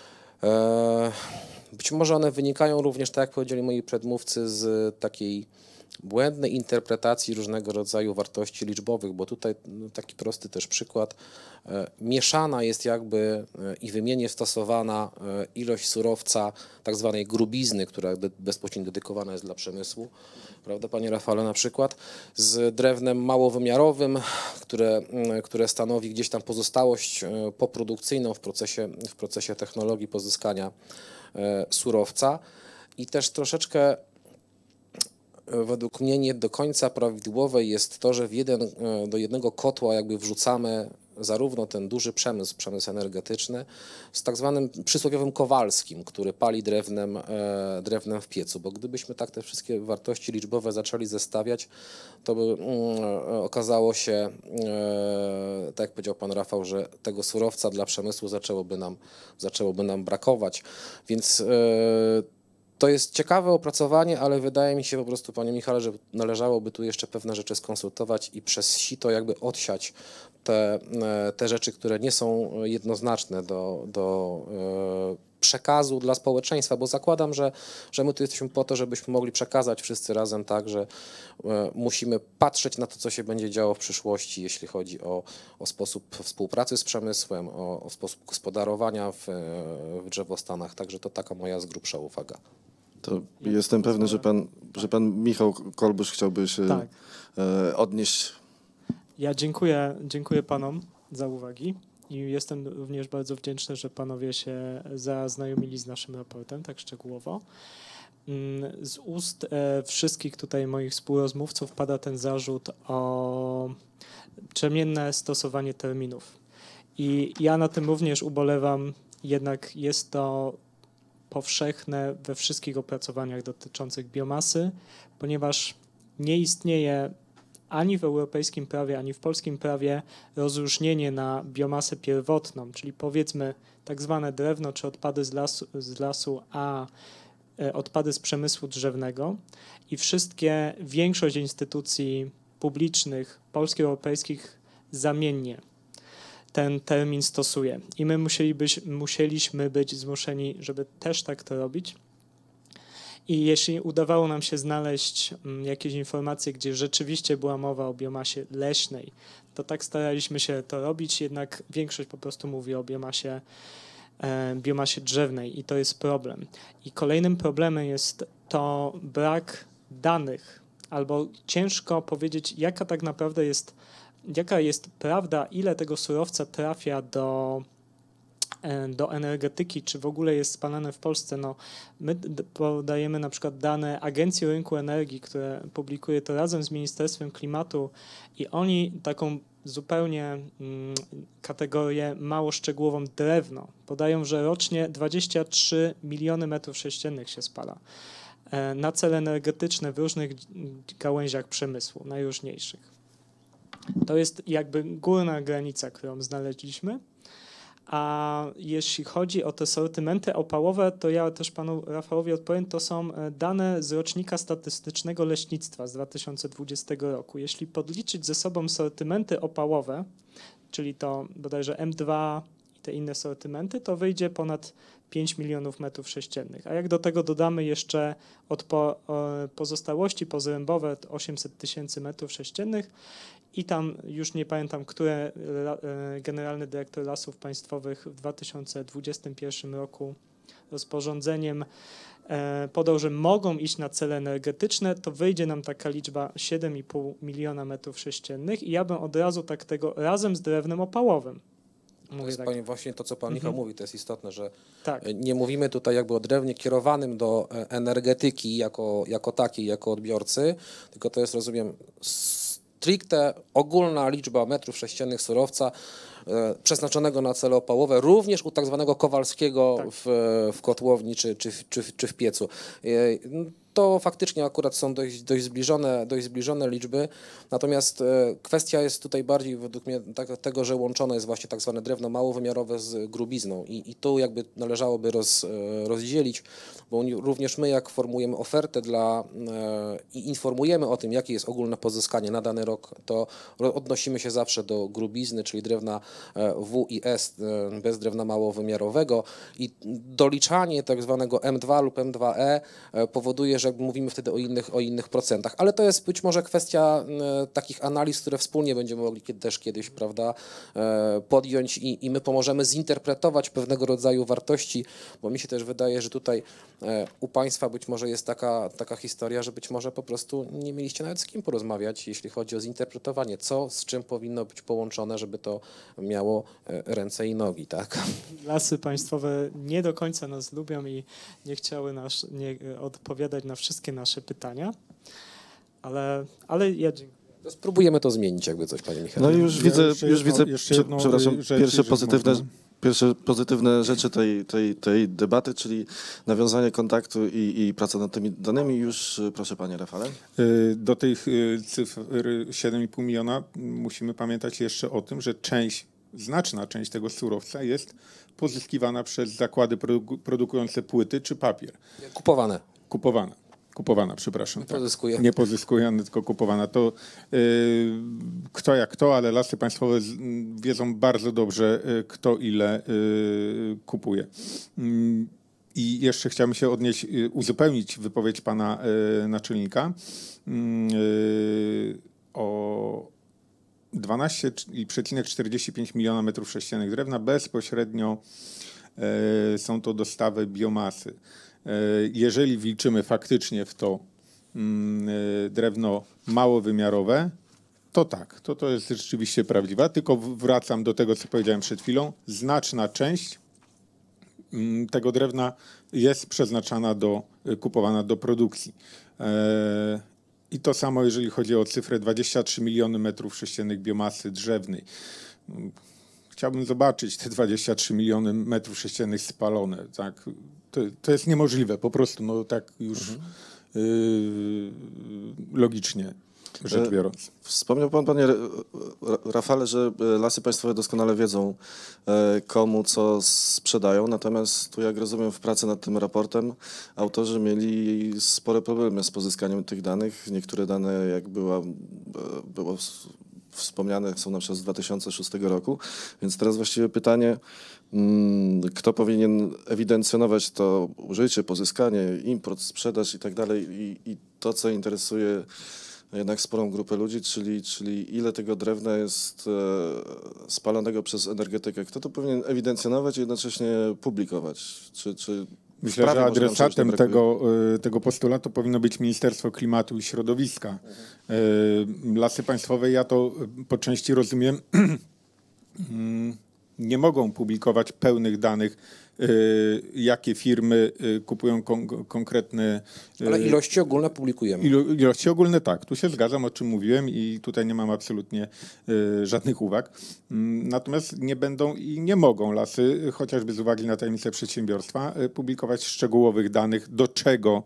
E: Być może one wynikają również, tak jak powiedzieli moi przedmówcy, z takiej błędnej interpretacji różnego rodzaju wartości liczbowych, bo tutaj taki prosty też przykład, mieszana jest jakby i wymiennie stosowana ilość surowca tak zwanej grubizny, która bezpośrednio dedykowana jest dla przemysłu, prawda panie Rafale, na przykład, z drewnem małowymiarowym, które stanowi gdzieś tam pozostałość poprodukcyjną w procesie technologii pozyskania surowca i też troszeczkę według mnie nie do końca prawidłowe jest to, że do jednego kotła jakby wrzucamy zarówno ten duży przemysł energetyczny z tak zwanym przysłowiowym Kowalskim, który pali drewnem w piecu, bo gdybyśmy tak te wszystkie wartości liczbowe zaczęli zestawiać, to by okazało się, tak jak powiedział pan Rafał, że tego surowca dla przemysłu zaczęłoby nam brakować, więc to jest ciekawe opracowanie, ale wydaje mi się po prostu, panie Michale, że należałoby tu jeszcze pewne rzeczy skonsultować i przez sito jakby odsiać te rzeczy, które nie są jednoznaczne do przekazu dla społeczeństwa, bo zakładam, że my tu jesteśmy po to, żebyśmy mogli przekazać wszyscy razem tak, że musimy patrzeć na to, co się będzie działo w przyszłości, jeśli chodzi o sposób współpracy z przemysłem, o sposób gospodarowania w drzewostanach. Także to taka moja z grubsza uwaga.
A: To jestem pewny, że pan Michał Kolbusz chciałby się odnieść.
B: Ja dziękuję panom za uwagi i jestem również bardzo wdzięczny, że panowie się zaznajomili z naszym raportem tak szczegółowo. Z ust wszystkich tutaj moich współrozmówców pada ten zarzut o przemienne stosowanie terminów. I ja na tym również ubolewam, jednak jest to powszechne we wszystkich opracowaniach dotyczących biomasy, ponieważ nie istnieje ani w europejskim prawie, ani w polskim prawie rozróżnienie na biomasę pierwotną, czyli powiedzmy tak zwane drewno czy odpady z lasu, a odpady z przemysłu drzewnego i większość instytucji publicznych, polskich, europejskich zamiennie ten termin stosuje. I my musieliśmy być zmuszeni, żeby też tak to robić. I jeśli udawało nam się znaleźć jakieś informacje, gdzie rzeczywiście była mowa o biomasie leśnej, to tak staraliśmy się to robić, jednak większość po prostu mówi o biomasie drzewnej i to jest problem. I kolejnym problemem jest to brak danych, albo ciężko powiedzieć, jaka jest prawda, ile tego surowca trafia do energetyki, czy w ogóle jest spalane w Polsce. No, my podajemy na przykład dane Agencji Rynku Energii, które publikuje to razem z Ministerstwem Klimatu i oni taką zupełnie kategorię mało szczegółową drewno podają, że rocznie 23 miliony metrów sześciennych się spala na cele energetyczne w różnych gałęziach przemysłu, najróżniejszych. To jest jakby górna granica, którą znaleźliśmy. A jeśli chodzi o te sortymenty opałowe, to ja też panu Rafałowi odpowiem, to są dane z rocznika statystycznego leśnictwa z 2020 roku. Jeśli podliczyć ze sobą sortymenty opałowe, czyli to bodajże M2 i te inne sortymenty, to wyjdzie ponad 5 milionów metrów sześciennych. A jak do tego dodamy jeszcze pozostałości pozrębowe 800 tysięcy metrów sześciennych, i tam już nie pamiętam, które generalny dyrektor Lasów Państwowych w 2021 roku rozporządzeniem podał, że mogą iść na cele energetyczne, to wyjdzie nam taka liczba 7,5 miliona metrów sześciennych i ja bym od razu tak tego razem z drewnem opałowym.
E: To jest właśnie to, co pan Michał mówi, to jest istotne, że
B: Tak.
E: nie mówimy tutaj jakby o drewnie kierowanym do energetyki jako takiej, jako odbiorcy, tylko to jest, rozumiem, stricte ogólna liczba metrów sześciennych surowca przeznaczonego na cele opałowe, również u tak zwanego Kowalskiego
B: Tak.
E: w kotłowni czy w piecu. To faktycznie akurat są dość zbliżone liczby, natomiast kwestia jest tutaj bardziej według mnie tego, że łączone jest właśnie tak zwane drewno małowymiarowe z grubizną i tu jakby należałoby rozdzielić, bo również my jak formujemy ofertę i informujemy o tym, jakie jest ogólne pozyskanie na dany rok, to odnosimy się zawsze do grubizny, czyli drewna W i S bez drewna małowymiarowego i doliczanie tak zwanego M2 lub M2E powoduje, że jakby mówimy wtedy o innych procentach, ale to jest być może kwestia takich analiz, które wspólnie będziemy mogli też kiedyś, prawda, podjąć i my pomożemy zinterpretować pewnego rodzaju wartości, bo mi się też wydaje, że tutaj u państwa być może jest taka historia, że być może po prostu nie mieliście nawet z kim porozmawiać, jeśli chodzi o zinterpretowanie, co z czym powinno być połączone, żeby to miało ręce i nogi, tak?
B: Lasy państwowe nie do końca nas lubią i nie chciały odpowiadać na wszystkie nasze pytania, ale ja dziękuję.
E: Spróbujemy to zmienić, jakby coś, panie Michał.
A: No i już widzę, przepraszam,
C: rzecz,
A: pierwsze pozytywne rzeczy tej debaty, czyli nawiązanie kontaktu i praca nad tymi danymi. Już proszę, panie Rafale.
C: Do tych cyfr 7,5 miliona musimy pamiętać jeszcze o tym, że znaczna część tego surowca jest pozyskiwana przez zakłady produkujące płyty czy papier. Kupowana, przepraszam. Nie pozyskuję, tylko kupowana. To kto jak to, ale Lasy Państwowe wiedzą bardzo dobrze, kto ile kupuje. I jeszcze chciałbym się uzupełnić wypowiedź pana naczelnika o 12,45 miliona metrów sześciennych drewna. Bezpośrednio są to dostawy biomasy. Jeżeli wliczymy faktycznie w to drewno małowymiarowe, to tak, to jest rzeczywiście prawdziwa. Tylko wracam do tego, co powiedziałem przed chwilą. Znaczna część tego drewna jest przeznaczana kupowana do produkcji. I to samo, jeżeli chodzi o cyfrę 23 miliony metrów sześciennych biomasy drzewnej. Chciałbym zobaczyć te 23 miliony metrów sześciennych spalone. Tak? To jest niemożliwe, po prostu, no tak już logicznie. rzecz biorąc.
A: Wspomniał pan, panie Rafale, że Lasy Państwowe doskonale wiedzą, komu co sprzedają, natomiast tu, jak rozumiem, w pracy nad tym raportem autorzy mieli spore problemy z pozyskaniem tych danych. Niektóre dane, jak było wspomniane, są na przykład z 2006 roku, więc teraz właściwie pytanie, kto powinien ewidencjonować to użycie, pozyskanie, import, sprzedaż i tak dalej i to, co interesuje jednak sporą grupę ludzi, czyli ile tego drewna jest spalonego przez energetykę. Kto to powinien ewidencjonować i jednocześnie publikować? Czy
C: Myślę, że adresatem tego postulatu powinno być Ministerstwo Klimatu i Środowiska. Lasy Państwowe, ja to po części rozumiem, nie mogą publikować pełnych danych, jakie firmy kupują konkretne...
E: Ale ilości ogólne publikujemy.
C: Ilości ogólne tak, tu się zgadzam, o czym mówiłem i tutaj nie mam absolutnie żadnych uwag. Natomiast nie będą i nie mogą lasy, chociażby z uwagi na tajemnicę przedsiębiorstwa, publikować szczegółowych danych, do czego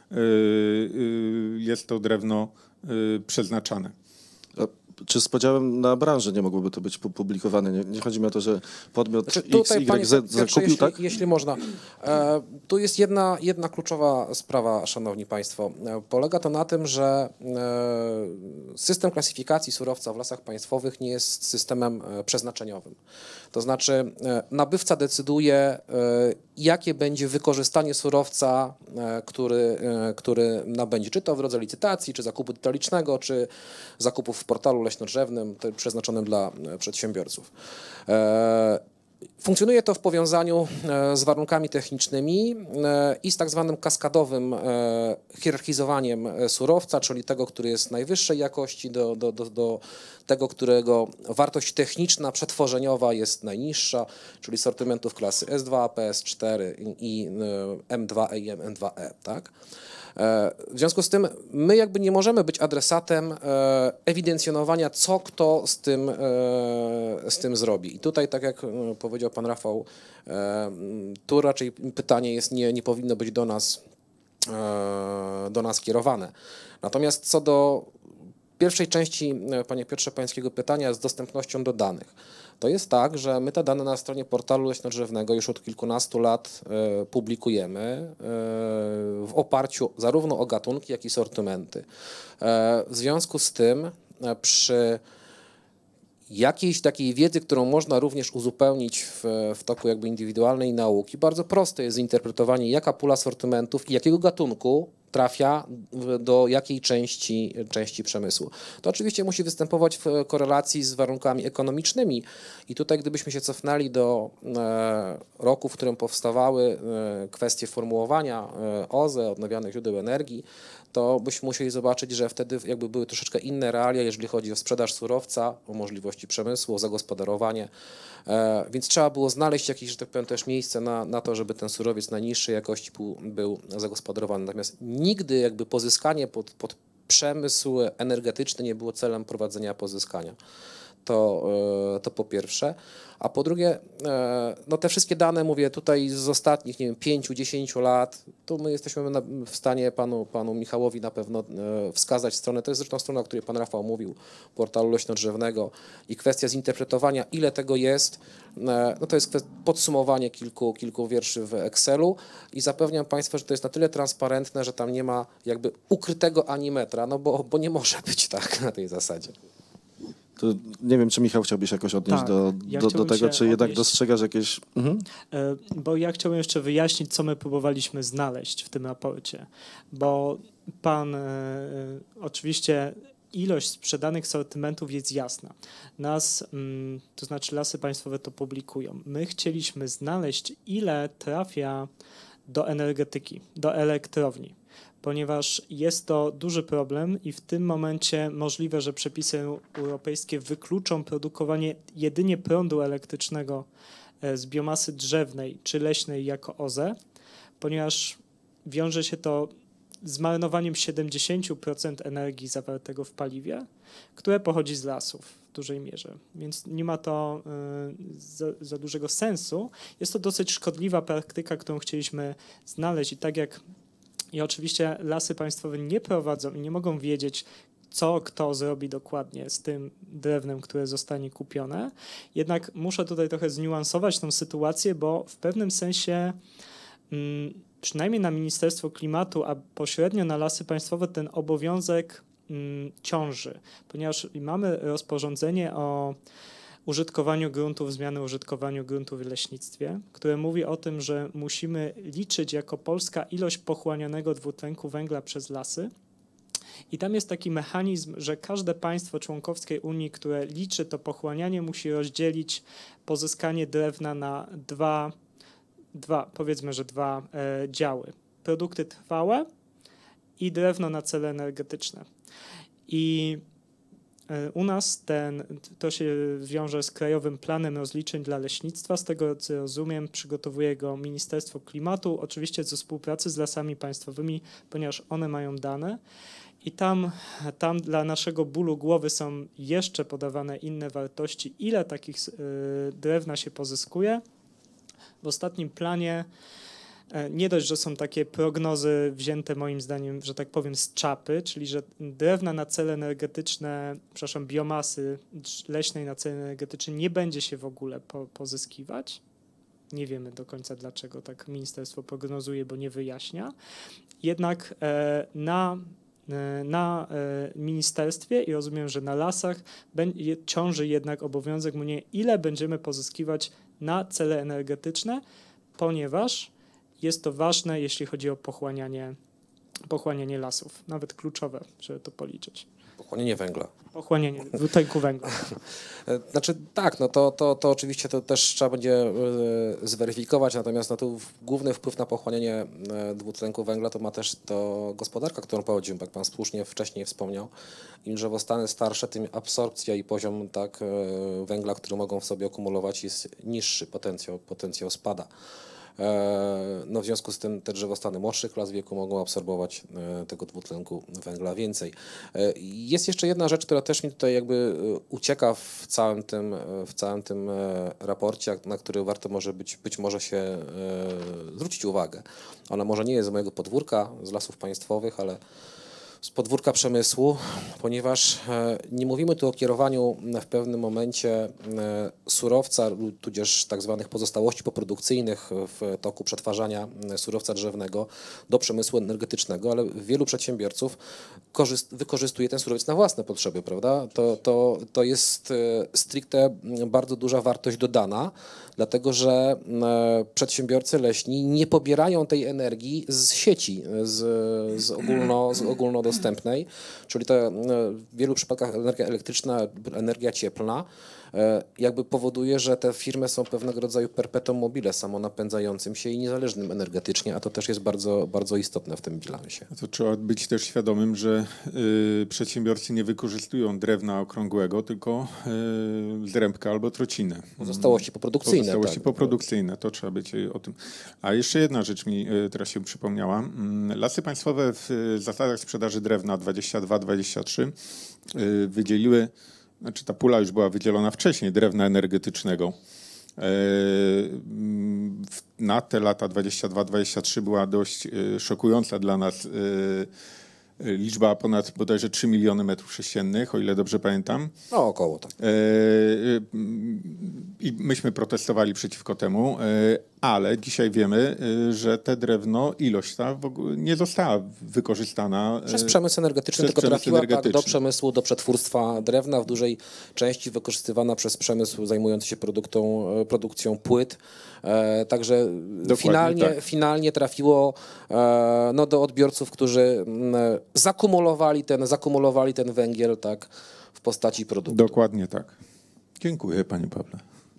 C: jest to drewno przeznaczane.
A: czy z podziałem na branżę nie mogłoby to być publikowane? Nie chodzi mi o to, że podmiot
E: Znaczy,
A: X,
E: tutaj, panie
A: Y, Z
E: Piotrze,
A: zakupił, tak?
E: jeśli można. Tu jest jedna kluczowa sprawa, szanowni państwo. Polega to na tym, że system klasyfikacji surowca w Lasach Państwowych nie jest systemem przeznaczeniowym. To znaczy nabywca decyduje, jakie będzie wykorzystanie surowca, który nabędzie, czy to w drodze licytacji, czy zakupu detalicznego, czy zakupów w portalu leśnodrzewnym przeznaczonym dla przedsiębiorców. Funkcjonuje to w powiązaniu z warunkami technicznymi i z tak zwanym kaskadowym hierarchizowaniem surowca, czyli tego, który jest najwyższej jakości, do tego, którego wartość techniczna, przetworzeniowa jest najniższa, czyli sortymentów klasy S2, PS4 i M2E i M2E, tak? W związku z tym my jakby nie możemy być adresatem ewidencjonowania, co kto z tym zrobi. I tutaj, tak jak powiedział pan Rafał, tu raczej pytanie jest, nie powinno być do nas kierowane. Natomiast co do pierwszej części, panie Piotrze, pańskiego pytania z dostępnością do danych. To jest tak, że my te dane na stronie portalu leśnodrzewnego już od kilkunastu lat publikujemy w oparciu zarówno o gatunki, jak i sortymenty. W związku z tym przy jakiejś takiej wiedzy, którą można również uzupełnić w toku jakby indywidualnej nauki, bardzo proste jest zinterpretowanie, jaka pula sortymentów i jakiego gatunku trafia do jakiej części przemysłu. To oczywiście musi występować w korelacji z warunkami ekonomicznymi i tutaj gdybyśmy się cofnęli do roku, w którym powstawały kwestie formułowania OZE, odnawialnych źródeł energii, to byśmy musieli zobaczyć, że wtedy jakby były troszeczkę inne realia, jeżeli chodzi o sprzedaż surowca, o możliwości przemysłu, o zagospodarowanie, więc trzeba było znaleźć jakieś, że tak powiem, też miejsce na to, żeby ten surowiec najniższej jakości był zagospodarowany. Natomiast nigdy jakby pozyskanie pod przemysł energetyczny nie było celem prowadzenia pozyskania. To po pierwsze. A po drugie, no te wszystkie dane, mówię tutaj z ostatnich, nie wiem, 5-10 lat, to my jesteśmy w stanie panu Michałowi na pewno wskazać stronę. To jest zresztą strona, o której pan Rafał mówił, portalu leśnodrzewnego i kwestia zinterpretowania, ile tego jest, no to jest podsumowanie kilku wierszy w Excelu i zapewniam państwa, że to jest na tyle transparentne, że tam nie ma jakby ukrytego ani metra, no bo nie może być tak na tej zasadzie.
A: To nie wiem, czy Michał chciałbyś jakoś odnieść
B: Tak,
A: do tego, czy jednak dostrzegasz jakieś...
B: Bo ja chciałbym jeszcze wyjaśnić, co my próbowaliśmy znaleźć w tym raporcie, bo pan oczywiście ilość sprzedanych sortymentów jest jasna. To znaczy Lasy Państwowe to publikują. My chcieliśmy znaleźć, ile trafia do energetyki, do elektrowni, ponieważ jest to duży problem i w tym momencie możliwe, że przepisy europejskie wykluczą produkowanie jedynie prądu elektrycznego z biomasy drzewnej czy leśnej jako OZE, ponieważ wiąże się to z marnowaniem 70% energii zawartego w paliwie, które pochodzi z lasów w dużej mierze. Więc nie ma to za dużego sensu. Jest to dosyć szkodliwa praktyka, którą chcieliśmy znaleźć i tak jak i oczywiście Lasy Państwowe nie prowadzą i nie mogą wiedzieć, co kto zrobi dokładnie z tym drewnem, które zostanie kupione. Jednak muszę tutaj trochę zniuansować tą sytuację, bo w pewnym sensie przynajmniej na Ministerstwo Klimatu, a pośrednio na Lasy Państwowe ten obowiązek ciąży, ponieważ mamy rozporządzenie o użytkowaniu gruntów, zmiany użytkowaniu gruntów w leśnictwie, które mówi o tym, że musimy liczyć jako Polska ilość pochłanianego dwutlenku węgla przez lasy. I tam jest taki mechanizm, że każde państwo członkowskie Unii, które liczy to pochłanianie, musi rozdzielić pozyskanie drewna na dwa działy. Produkty trwałe i drewno na cele energetyczne. I u nas to się wiąże z Krajowym Planem Rozliczeń dla Leśnictwa. Z tego co rozumiem, przygotowuje go Ministerstwo Klimatu, oczywiście ze współpracy z Lasami Państwowymi, ponieważ one mają dane. I tam dla naszego bólu głowy są jeszcze podawane inne wartości, ile takich drewna się pozyskuje. W ostatnim planie nie dość, że są takie prognozy wzięte moim zdaniem, że tak powiem, z czapy, czyli że drewna na cele energetyczne, biomasy leśnej na cele energetyczne nie będzie się w ogóle pozyskiwać. Nie wiemy do końca, dlaczego tak ministerstwo prognozuje, bo nie wyjaśnia. Jednak na ministerstwie i rozumiem, że na lasach ciąży jednak obowiązek mówienia, ile będziemy pozyskiwać na cele energetyczne, ponieważ jest to ważne, jeśli chodzi o pochłanianie lasów, nawet kluczowe, żeby to policzyć.
E: Pochłanianie węgla.
B: Pochłanianie dwutlenku węgla.
E: Znaczy tak, no to oczywiście to też trzeba będzie zweryfikować, natomiast no tu główny wpływ na pochłanianie dwutlenku węgla to ma też to gospodarka, którą prowadzimy, jak pan słusznie wcześniej wspomniał. Im drzewostany starsze, tym absorpcja i poziom węgla, który mogą w sobie akumulować, jest niższy, potencjał spada. No w związku z tym te drzewostany młodszych klas wieku mogą absorbować tego dwutlenku węgla więcej. Jest jeszcze jedna rzecz, która też mi tutaj jakby ucieka w całym tym raporcie, na który warto być może się zwrócić uwagę. Ona może nie jest z mojego podwórka, z Lasów Państwowych, ale z podwórka przemysłu, ponieważ nie mówimy tu o kierowaniu w pewnym momencie surowca, tudzież tak zwanych pozostałości poprodukcyjnych w toku przetwarzania surowca drzewnego do przemysłu energetycznego, ale wielu przedsiębiorców wykorzystuje ten surowiec na własne potrzeby, prawda? To jest stricte bardzo duża wartość dodana, dlatego że przedsiewbiorcy leśni nie pobierają tej energii z sieci, z ogólnodostępnej, czyli to w wielu przypadkach energia elektryczna, energia cieplna jakby powoduje, że te firmy są pewnego rodzaju perpetuum mobile, samonapędzającym się i niezależnym energetycznie, a to też jest bardzo, bardzo istotne w tym bilansie.
C: To trzeba być też świadomym, że przedsiębiorcy nie wykorzystują drewna okrągłego, tylko zrębkę albo trocinę.
E: Pozostałości poprodukcyjne.
C: Pozostałości poprodukcyjne, to trzeba być o tym. A jeszcze jedna rzecz mi teraz się przypomniała. Lasy Państwowe w zasadach sprzedaży drewna 22-23 wydzieliły, znaczy ta pula już była wydzielona wcześniej, drewna energetycznego. Na te lata 22-23 była dość szokująca dla nas liczba ponad bodajże 3 miliony metrów sześciennych, o ile dobrze pamiętam.
E: No około tak.
C: I myśmy protestowali przeciwko temu, ale dzisiaj wiemy, że te drewno, ilość ta w ogóle nie została wykorzystana
E: Przez przemysł energetyczny, tylko trafiła do przemysłu, do przetwórstwa drewna, w dużej części wykorzystywana przez przemysł zajmujący się produkcją płyt. Także finalnie trafiło do odbiorców, którzy zakumulowali ten węgiel w postaci produktu.
C: Dokładnie tak. Dziękuję, panie Pawle.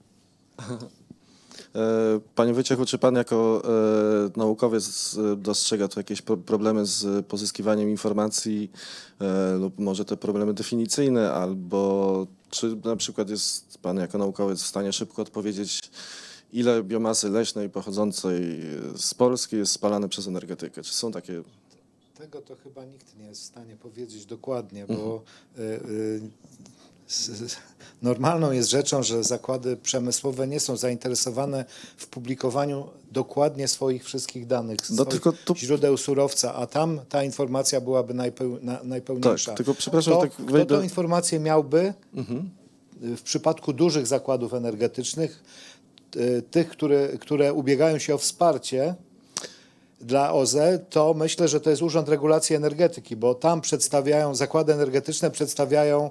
A: Panie Wojciechu, czy pan jako naukowiec dostrzega tu jakieś problemy z pozyskiwaniem informacji lub może te problemy definicyjne, albo czy na przykład jest pan jako naukowiec w stanie szybko odpowiedzieć, ile biomasy leśnej pochodzącej z Polski jest spalane przez energetykę? Czy są takie...
D: Tego to chyba nikt nie jest w stanie powiedzieć dokładnie, bo normalną jest rzeczą, że zakłady przemysłowe nie są zainteresowane w publikowaniu dokładnie swoich wszystkich danych, swoich
A: tylko tu-
D: źródeł surowca, a tam ta informacja byłaby najpełniejsza.
A: Tak, tylko przepraszam,
D: Kto
A: wejdę-
D: tą informację miałby w przypadku dużych zakładów energetycznych, tych, które ubiegają się o wsparcie dla OZE, to myślę, że to jest Urząd Regulacji Energetyki, bo tam zakłady energetyczne przedstawiają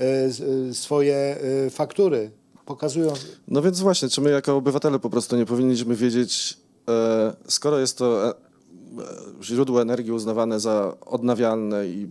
D: swoje faktury, pokazują.
A: No więc właśnie, czy my jako obywatele po prostu nie powinniśmy wiedzieć, skoro jest to źródło energii uznawane za odnawialne i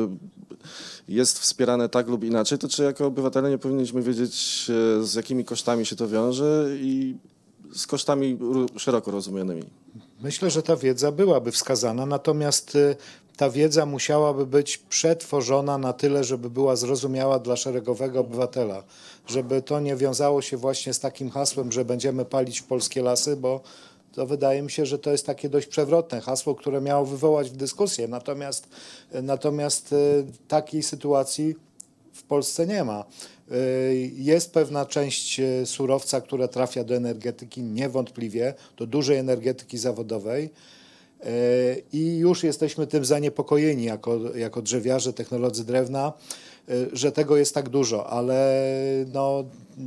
A: jest wspierane tak lub inaczej, to czy jako obywatele nie powinniśmy wiedzieć, z jakimi kosztami się to wiąże i z kosztami szeroko rozumianymi?
D: Myślę, że ta wiedza byłaby wskazana, natomiast ta wiedza musiałaby być przetworzona na tyle, żeby była zrozumiała dla szeregowego obywatela, żeby to nie wiązało się właśnie z takim hasłem, że będziemy palić polskie lasy, bo to wydaje mi się, że to jest takie dość przewrotne hasło, które miało wywołać dyskusję, natomiast takiej sytuacji w Polsce nie ma. Jest pewna część surowca, która trafia do energetyki, niewątpliwie, do dużej energetyki zawodowej i już jesteśmy tym zaniepokojeni jako drzewiarze, technolodzy drewna, że tego jest tak dużo, ale no,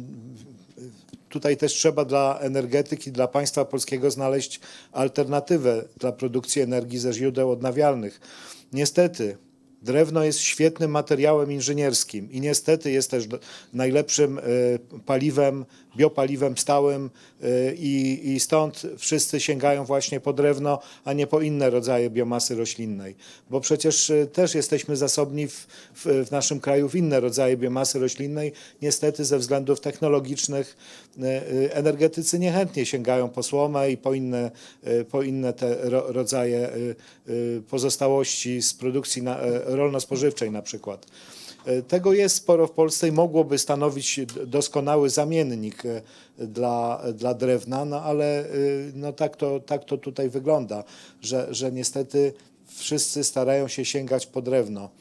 D: tutaj też trzeba dla energetyki, dla państwa polskiego znaleźć alternatywę dla produkcji energii ze źródeł odnawialnych. Niestety drewno jest świetnym materiałem inżynierskim i niestety jest też najlepszym paliwem, biopaliwem stałym i stąd wszyscy sięgają właśnie po drewno, a nie po inne rodzaje biomasy roślinnej. Bo przecież też jesteśmy zasobni w naszym kraju w inne rodzaje biomasy roślinnej. Niestety ze względów technologicznych energetycy niechętnie sięgają po słomę i po inne te rodzaje pozostałości z produkcji rolno-spożywczej na przykład. Tego jest sporo w Polsce i mogłoby stanowić doskonały zamiennik dla drewna, no ale no tak to tutaj wygląda, że niestety wszyscy starają się sięgać po drewno.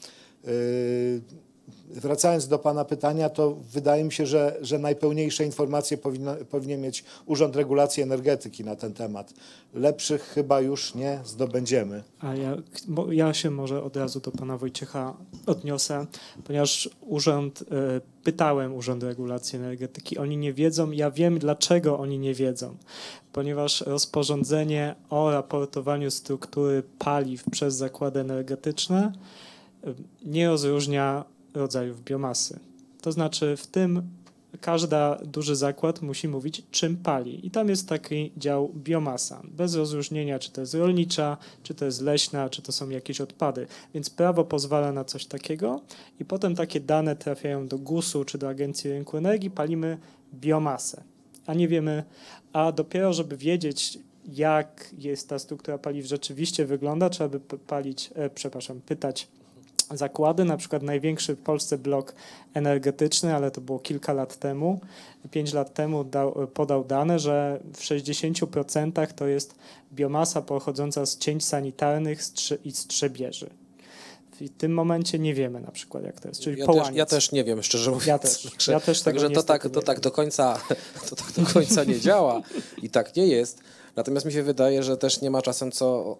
D: Wracając do pana pytania, to wydaje mi się, że najpełniejsze informacje powinien mieć Urząd Regulacji Energetyki na ten temat. Lepszych chyba już nie zdobędziemy.
B: A ja się może od razu do pana Wojciecha odniosę, ponieważ pytałem Urząd Regulacji Energetyki, oni nie wiedzą, ja wiem dlaczego oni nie wiedzą, ponieważ rozporządzenie o raportowaniu struktury paliw przez zakłady energetyczne nie rozróżnia rodzajów biomasy. To znaczy w tym każdy duży zakład musi mówić, czym pali. I tam jest taki dział biomasa, bez rozróżnienia, czy to jest rolnicza, czy to jest leśna, czy to są jakieś odpady. Więc prawo pozwala na coś takiego i potem takie dane trafiają do GUS-u, czy do Agencji Rynku Energii, palimy biomasę. A nie wiemy, a dopiero żeby wiedzieć, jak jest ta struktura paliw rzeczywiście wygląda, trzeba by pytać zakłady, na przykład największy w Polsce blok energetyczny, ale to było kilka lat temu, 5 lat temu podał dane, że w 60% to jest biomasa pochodząca z cięć sanitarnych i strzebieży. W tym momencie nie wiemy na przykład, jak to jest, czyli połaniec.
E: Ja też nie wiem, szczerze mówiąc.
B: Ja też tego
E: Także to tak do końca nie działa i tak nie jest. Natomiast mi się wydaje, że też nie ma czasem co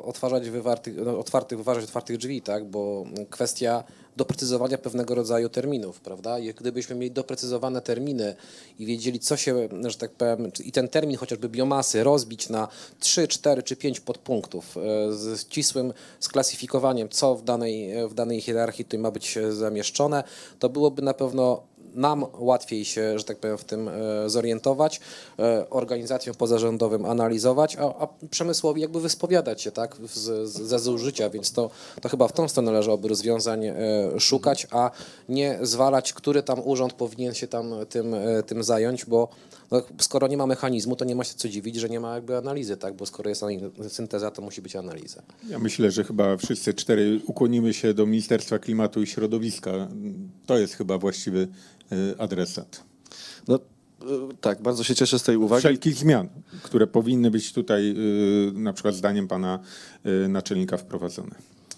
E: otwartych drzwi, tak? Bo kwestia doprecyzowania pewnego rodzaju terminów, prawda? I gdybyśmy mieli doprecyzowane terminy i wiedzieli, co się, że tak powiem, i ten termin chociażby biomasy rozbić na 3, 4 czy 5 podpunktów z ścisłym sklasyfikowaniem, co w danej hierarchii tutaj ma być zamieszczone, to byłoby na pewno nam łatwiej się, że tak powiem, w tym zorientować, organizacjom pozarządowym analizować, a przemysłowi jakby wyspowiadać się, tak, ze zużycia, więc to chyba w tą stronę należałoby rozwiązań szukać, a nie zwalać, który tam urząd powinien się tam tym zająć, bo no, skoro nie ma mechanizmu, to nie ma się co dziwić, że nie ma jakby analizy, tak, bo skoro jest synteza, to musi być analiza.
C: Ja myślę, że chyba wszyscy 4 ukłonimy się do Ministerstwa Klimatu i Środowiska. To jest chyba właściwy adresat.
A: No tak, bardzo się cieszę z tej uwagi.
C: Wszelkich zmian, które powinny być tutaj na przykład zdaniem pana naczelnika wprowadzone.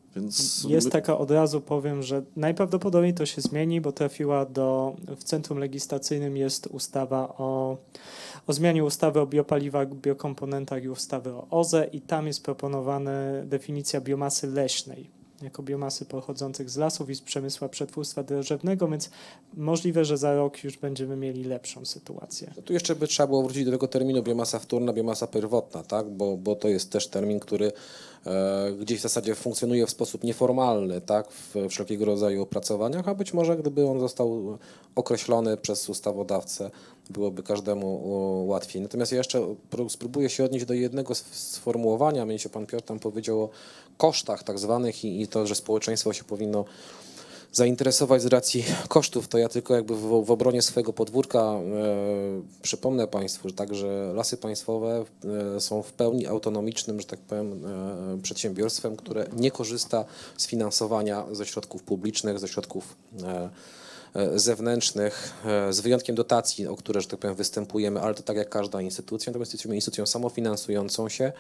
A: Więc
B: Jest taka, od razu powiem, że najprawdopodobniej to się zmieni, bo trafiła w Centrum Legislacyjnym jest ustawa o zmianie ustawy o biopaliwach, biokomponentach i ustawy o OZE i tam jest proponowana definicja biomasy leśnej jako biomasy pochodzących z lasów i z przemysłu przetwórstwa drzewnego, więc możliwe, że za rok już będziemy mieli lepszą sytuację.
E: Tu jeszcze by trzeba było wrócić do tego terminu biomasa wtórna, biomasa pierwotna, tak? Bo to jest też termin, który gdzieś w zasadzie funkcjonuje w sposób nieformalny, tak? W wszelkiego rodzaju opracowaniach, a być może gdyby on został określony przez ustawodawcę, byłoby każdemu łatwiej. Natomiast ja jeszcze spróbuję się odnieść do jednego sformułowania, mianowicie pan Piotr tam powiedział o kosztach tak zwanych i to, że społeczeństwo się powinno zainteresować z racji kosztów, to ja tylko jakby w obronie swojego podwórka przypomnę Państwu, że także Lasy Państwowe są w pełni autonomicznym, że tak powiem, przedsiębiorstwem, które nie korzysta z finansowania ze środków publicznych, ze środków zewnętrznych, z wyjątkiem dotacji, o które, że tak powiem, występujemy, ale to tak jak każda instytucja, natomiast jesteśmy instytucją samofinansującą się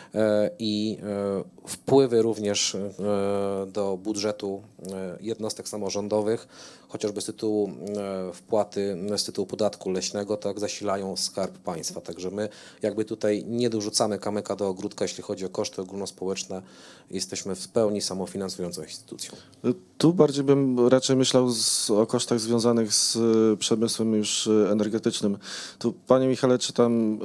E: i wpływy również do budżetu jednostek samorządowych, chociażby z tytułu wpłaty, z tytułu podatku leśnego, tak zasilają Skarb Państwa. Także my jakby tutaj nie dorzucamy kamyka do ogródka, jeśli chodzi o koszty ogólnospołeczne, jesteśmy w pełni samofinansującą instytucją.
A: Tu bardziej bym raczej myślał o kosztach związanych z przemysłem już energetycznym. Tu, panie Michale, czytam,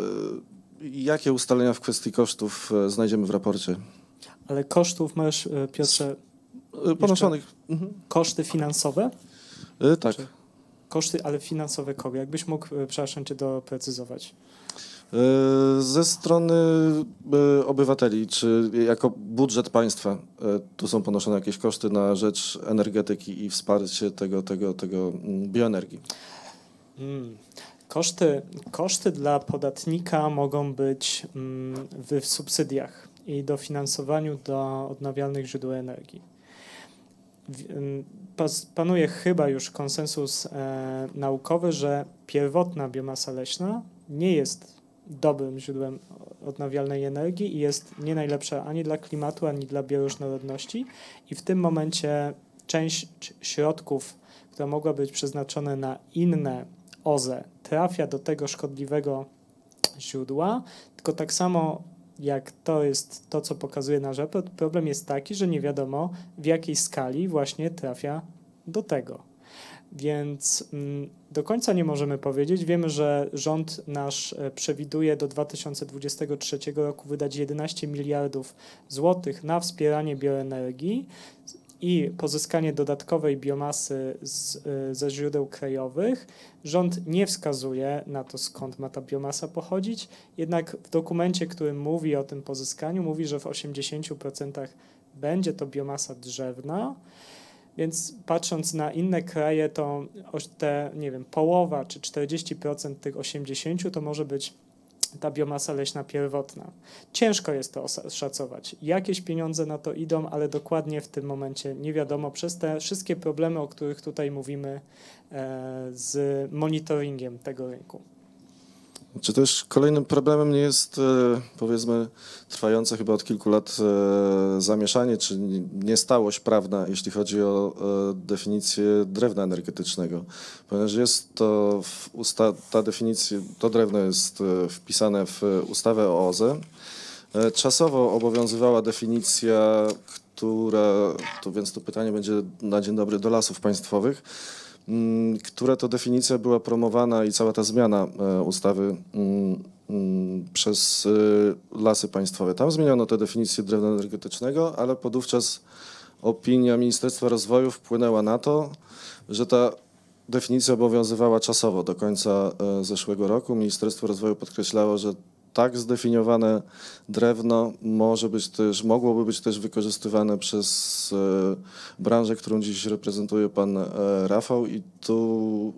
A: jakie ustalenia w kwestii kosztów znajdziemy w raporcie?
B: Ale kosztów masz, Piotrze,
A: Ponoszonych.
B: koszty finansowe?
A: Tak.
B: Koszty, ale finansowe kogo? Jakbyś mógł, przepraszam cię, doprecyzować.
A: Ze strony obywateli, czy jako budżet państwa tu są ponoszone jakieś koszty na rzecz energetyki i wsparcie tego bioenergii?
B: Koszty dla podatnika mogą być w subsydiach i dofinansowaniu do odnawialnych źródeł energii. Panuje chyba już konsensus naukowy, że pierwotna biomasa leśna nie jest dobrym źródłem odnawialnej energii i jest nie najlepsza ani dla klimatu, ani dla bioróżnorodności i w tym momencie część środków, która mogła być przeznaczona na inne OZE, trafia do tego szkodliwego źródła, tylko tak samo jak to jest to, co pokazuje nasz raport, problem jest taki, że nie wiadomo w jakiej skali właśnie trafia do tego. Więc do końca nie możemy powiedzieć. Wiemy, że rząd nasz przewiduje do 2023 roku wydać 11 miliardów złotych na wspieranie bioenergii i pozyskanie dodatkowej biomasy ze źródeł krajowych. Rząd nie wskazuje na to, skąd ma ta biomasa pochodzić, jednak w dokumencie, który mówi o tym pozyskaniu, mówi, że w 80% będzie to biomasa drzewna, więc patrząc na inne kraje, to nie wiem, połowa czy 40% tych 80% to może być ta biomasa leśna pierwotna. Ciężko jest to oszacować. Jakieś pieniądze na to idą, ale dokładnie w tym momencie nie wiadomo przez te wszystkie problemy, o których tutaj mówimy z monitoringiem tego rynku.
A: Czy też kolejnym problemem nie jest, powiedzmy, trwające chyba od kilku lat zamieszanie, czy niestałość prawna, jeśli chodzi o definicję drewna energetycznego? Ponieważ jest to ta definicja, to drewno jest wpisane w ustawę o OZE. Czasowo obowiązywała definicja, więc to pytanie będzie na dzień dobry do Lasów Państwowych, która to definicja była promowana i cała ta zmiana ustawy przez Lasy Państwowe. Tam zmieniono tę definicję drewna energetycznego, ale podówczas opinia Ministerstwa Rozwoju wpłynęła na to, że ta definicja obowiązywała czasowo do końca zeszłego roku. Ministerstwo Rozwoju podkreślało, że tak zdefiniowane drewno mogłoby być też wykorzystywane przez branżę, którą dziś reprezentuje pan Rafał i tu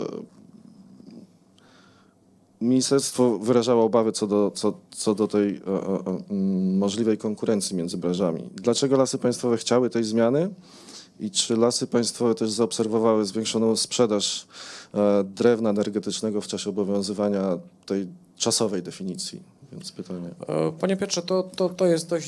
A: ministerstwo wyrażało obawy co do tej możliwej konkurencji między branżami. Dlaczego Lasy Państwowe chciały tej zmiany i czy Lasy Państwowe też zaobserwowały zwiększoną sprzedaż drewna energetycznego w czasie obowiązywania tej czasowej definicji? więc pytanie.
E: Panie Piotrze, to jest dość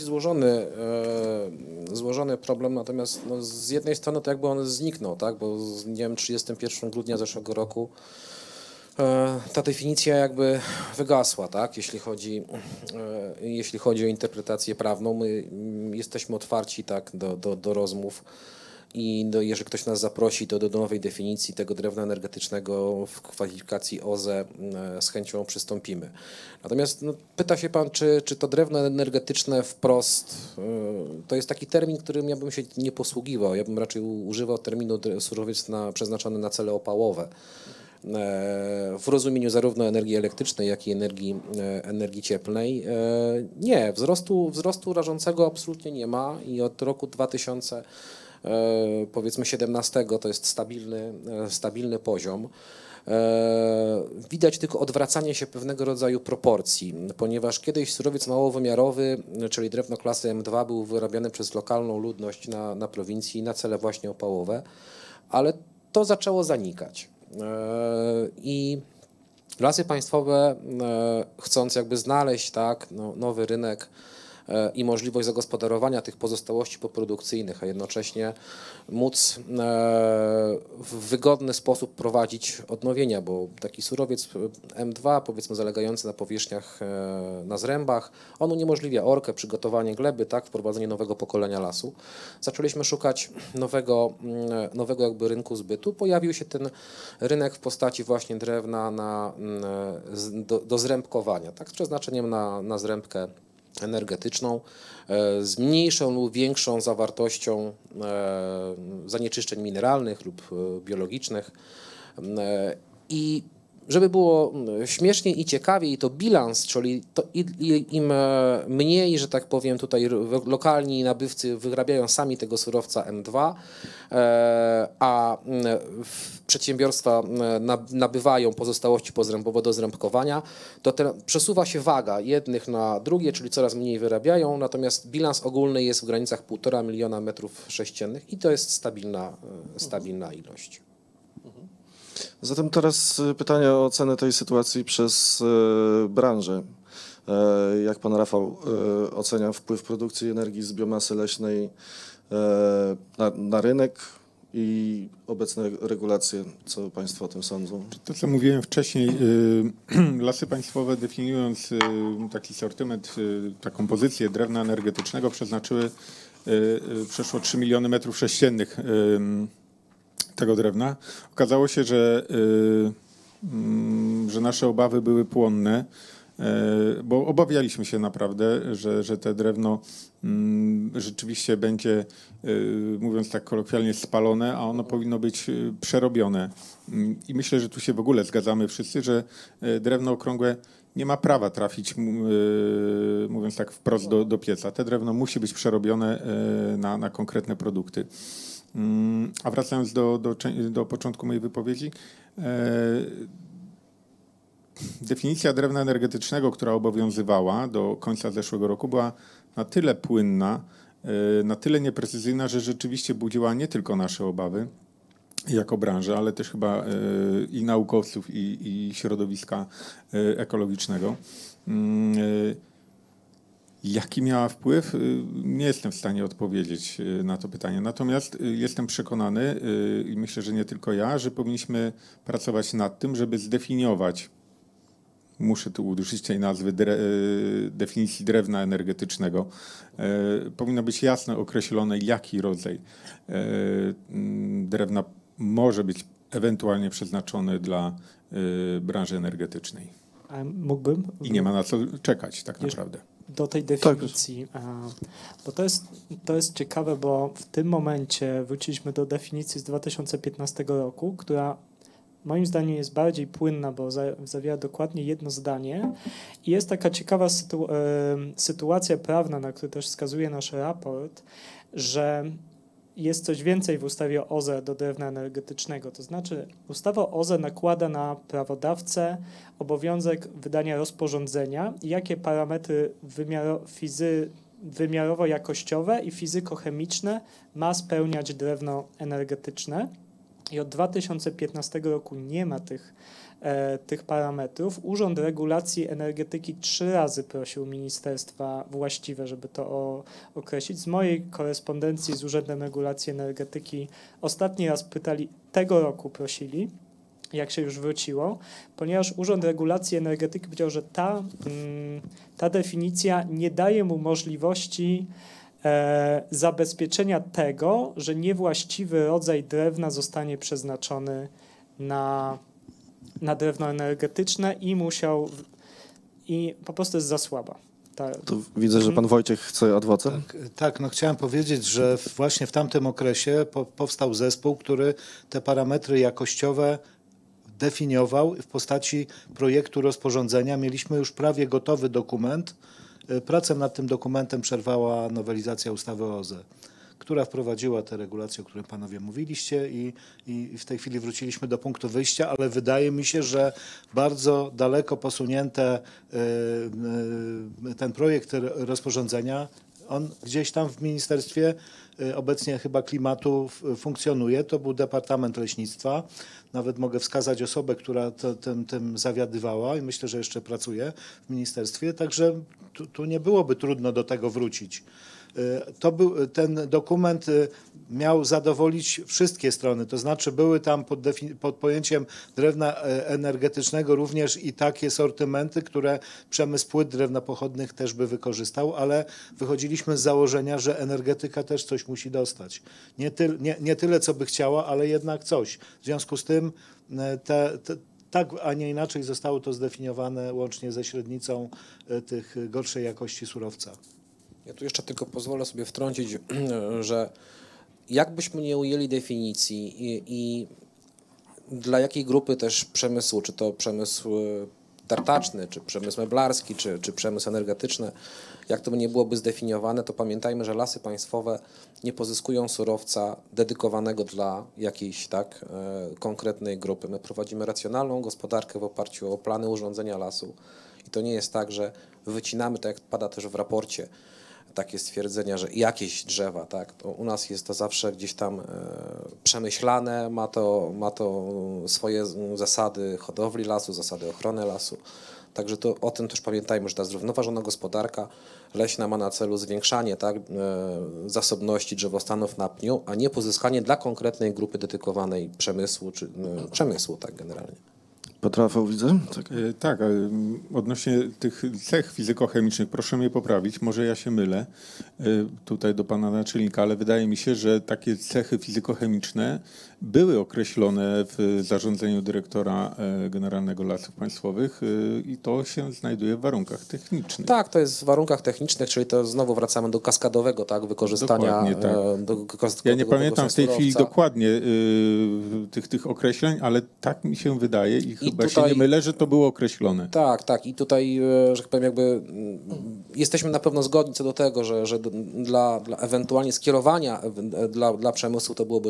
E: złożony problem, natomiast no, z jednej strony to jakby on zniknął, tak? Bo z dniem 31 grudnia zeszłego roku ta definicja jakby wygasła, tak? Jeśli chodzi o interpretację prawną. My jesteśmy otwarci, tak, do rozmów i jeżeli ktoś nas zaprosi, to do nowej definicji tego drewna energetycznego w kwalifikacji OZE z chęcią przystąpimy. Natomiast no, pyta się pan, czy to drewno energetyczne wprost, to jest taki termin, którym ja bym się nie posługiwał. Ja bym raczej używał terminu surowiec przeznaczony na cele opałowe. W rozumieniu zarówno energii elektrycznej, jak i energii cieplnej. Nie, wzrostu rażącego absolutnie nie ma i od roku 2000 powiedzmy 17 to jest stabilny poziom. Widać tylko odwracanie się pewnego rodzaju proporcji, ponieważ kiedyś surowiec małowymiarowy, czyli drewno klasy M2 był wyrabiany przez lokalną ludność na prowincji na cele właśnie opałowe, ale to zaczęło zanikać. I Lasy Państwowe, chcąc jakby znaleźć tak, nowy rynek i możliwość zagospodarowania tych pozostałości poprodukcyjnych, a jednocześnie móc w wygodny sposób prowadzić odnowienia, bo taki surowiec M2, powiedzmy zalegający na powierzchniach, na zrębach, on uniemożliwia orkę, przygotowanie gleby, tak, wprowadzenie nowego pokolenia lasu. Zaczęliśmy szukać nowego jakby rynku zbytu. Pojawił się ten rynek w postaci właśnie drewna do zrębkowania, tak, z przeznaczeniem na zrębkę energetyczną z mniejszą lub większą zawartością zanieczyszczeń mineralnych lub biologicznych. I żeby było śmieszniej i ciekawiej, to bilans, czyli to im mniej, że tak powiem, tutaj lokalni nabywcy wyrabiają sami tego surowca M2, a przedsiębiorstwa nabywają pozostałości pozrębowe do zrębkowania, to przesuwa się waga jednych na drugie, czyli coraz mniej wyrabiają, natomiast bilans ogólny jest w granicach 1,5 miliona metrów sześciennych i to jest stabilna ilość.
A: Zatem teraz pytanie o ocenę tej sytuacji przez branżę. Jak pan Rafał ocenia wpływ produkcji energii z biomasy leśnej na rynek i obecne regulacje? Co państwo o tym sądzą?
C: To, co mówiłem wcześniej, Lasy Państwowe, definiując taki sortyment, taką pozycję drewna energetycznego, przeznaczyły przeszło 3 miliony metrów sześciennych tego drewna. Okazało się, że nasze obawy były płonne, bo obawialiśmy się naprawdę, że te drewno rzeczywiście będzie, mówiąc tak kolokwialnie, spalone, a ono powinno być przerobione. I myślę, że tu się w ogóle zgadzamy wszyscy, że drewno okrągłe nie ma prawa trafić, mówiąc tak wprost, do pieca. Te drewno musi być przerobione na konkretne produkty. A wracając do początku mojej wypowiedzi, definicja drewna energetycznego, która obowiązywała do końca zeszłego roku, była na tyle płynna, na tyle nieprecyzyjna, że rzeczywiście budziła nie tylko nasze obawy jako branżę, ale też chyba i naukowców, i środowiska ekologicznego. Jaki miała wpływ? Nie jestem w stanie odpowiedzieć na to pytanie. Natomiast jestem przekonany i myślę, że nie tylko ja, że powinniśmy pracować nad tym, żeby zdefiniować, muszę tu użyć tej nazwy, definicji drewna energetycznego. Powinno być jasno określone, jaki rodzaj drewna może być ewentualnie przeznaczony dla branży energetycznej.
B: A mógłbym?
C: I nie ma na co czekać tak naprawdę.
B: Do tej definicji, bo to jest ciekawe, bo w tym momencie wróciliśmy do definicji z 2015 roku, która moim zdaniem jest bardziej płynna, bo zawiera dokładnie jedno zdanie i jest taka ciekawa sytuacja prawna, na którą też wskazuje nasz raport, że jest coś więcej w ustawie o OZE do drewna energetycznego. To znaczy ustawa o OZE nakłada na prawodawcę obowiązek wydania rozporządzenia, jakie parametry wymiarowo-jakościowe i fizykochemiczne ma spełniać drewno energetyczne. i od 2015 roku nie ma tych parametrów. Urząd Regulacji Energetyki 3 razy prosił ministerstwa właściwe, żeby to określić. Z mojej korespondencji z Urzędem Regulacji Energetyki ostatni raz pytali, tego roku prosili, jak się już wróciło, ponieważ Urząd Regulacji Energetyki powiedział, że ta definicja nie daje mu możliwości zabezpieczenia tego, że niewłaściwy rodzaj drewna zostanie przeznaczony na drewno energetyczne i po prostu jest za słaba.
A: Tu widzę, że pan Wojciech chce adwokat.
D: Tak, no chciałem powiedzieć, że właśnie w tamtym okresie powstał zespół, który te parametry jakościowe definiował w postaci projektu rozporządzenia. Mieliśmy już prawie gotowy dokument. Pracę nad tym dokumentem przerwała nowelizacja ustawy o OZE, która wprowadziła te regulacje, o których panowie mówiliście i w tej chwili wróciliśmy do punktu wyjścia, ale wydaje mi się, że bardzo daleko posunięte ten projekt rozporządzenia, on gdzieś tam w ministerstwie obecnie chyba klimatu funkcjonuje. To był Departament Leśnictwa. Nawet mogę wskazać osobę, która tym zawiadywała i myślę, że jeszcze pracuje w ministerstwie. Także tu nie byłoby trudno do tego wrócić. Ten dokument miał zadowolić wszystkie strony, to znaczy były tam pod pojęciem drewna energetycznego również i takie sortymenty, które przemysł płyt drewna pochodnych też by wykorzystał, ale wychodziliśmy z założenia, że energetyka też coś musi dostać. Nie tyle, co by chciała, ale jednak coś. W związku z tym tak, a nie inaczej zostało to zdefiniowane łącznie ze średnicą tych gorszej jakości surowca.
E: Ja tu jeszcze tylko pozwolę sobie wtrącić, że jakbyśmy nie ujęli definicji i dla jakiej grupy też przemysłu, czy to przemysł tartaczny, czy przemysł meblarski, czy przemysł energetyczny, jak to nie byłoby zdefiniowane, to pamiętajmy, że Lasy Państwowe nie pozyskują surowca dedykowanego dla jakiejś konkretnej grupy. My prowadzimy racjonalną gospodarkę w oparciu o plany urządzenia lasu i to nie jest tak, że wycinamy, tak jak pada też w raporcie, takie stwierdzenia, że jakieś drzewa, tak, to u nas jest to zawsze gdzieś tam przemyślane, ma to swoje zasady hodowli lasu, zasady ochrony lasu. Także to o tym też pamiętajmy, że ta zrównoważona gospodarka leśna ma na celu zwiększanie zasobności drzewostanów na pniu, a nie pozyskanie dla konkretnej grupy dedykowanej przemysłu, czy przemysłu tak generalnie.
A: Piotr Rafał, widzę?
C: Tak, odnośnie tych cech fizykochemicznych, proszę mnie poprawić, może ja się mylę tutaj do pana naczelnika, ale wydaje mi się, że takie cechy fizykochemiczne były określone w zarządzeniu dyrektora Generalnego Lasów Państwowych i to się znajduje w warunkach technicznych.
E: Tak, to jest w warunkach technicznych, czyli to znowu wracamy do kaskadowego wykorzystania.
C: Dokładnie, tak. Ja nie pamiętam w tej chwili dokładnie tych określeń, ale tak mi się wydaje i chyba tutaj się nie mylę, że to było określone.
E: Tak. I tutaj, że tak powiem, jakby jesteśmy na pewno zgodni co do tego, że dla ewentualnie skierowania dla przemysłu to byłoby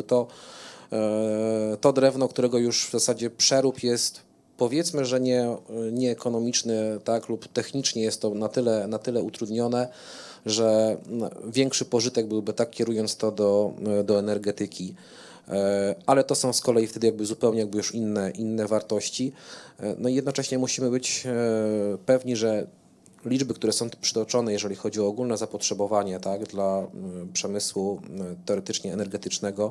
E: to drewno, którego już w zasadzie przerób jest, powiedzmy, że nieekonomiczny, tak, lub technicznie jest to na tyle utrudnione, że większy pożytek byłby kierując to do energetyki. Ale to są z kolei wtedy zupełnie już inne wartości. No i jednocześnie musimy być pewni, że liczby, które są przytoczone, jeżeli chodzi o ogólne zapotrzebowanie, tak, dla przemysłu teoretycznie energetycznego,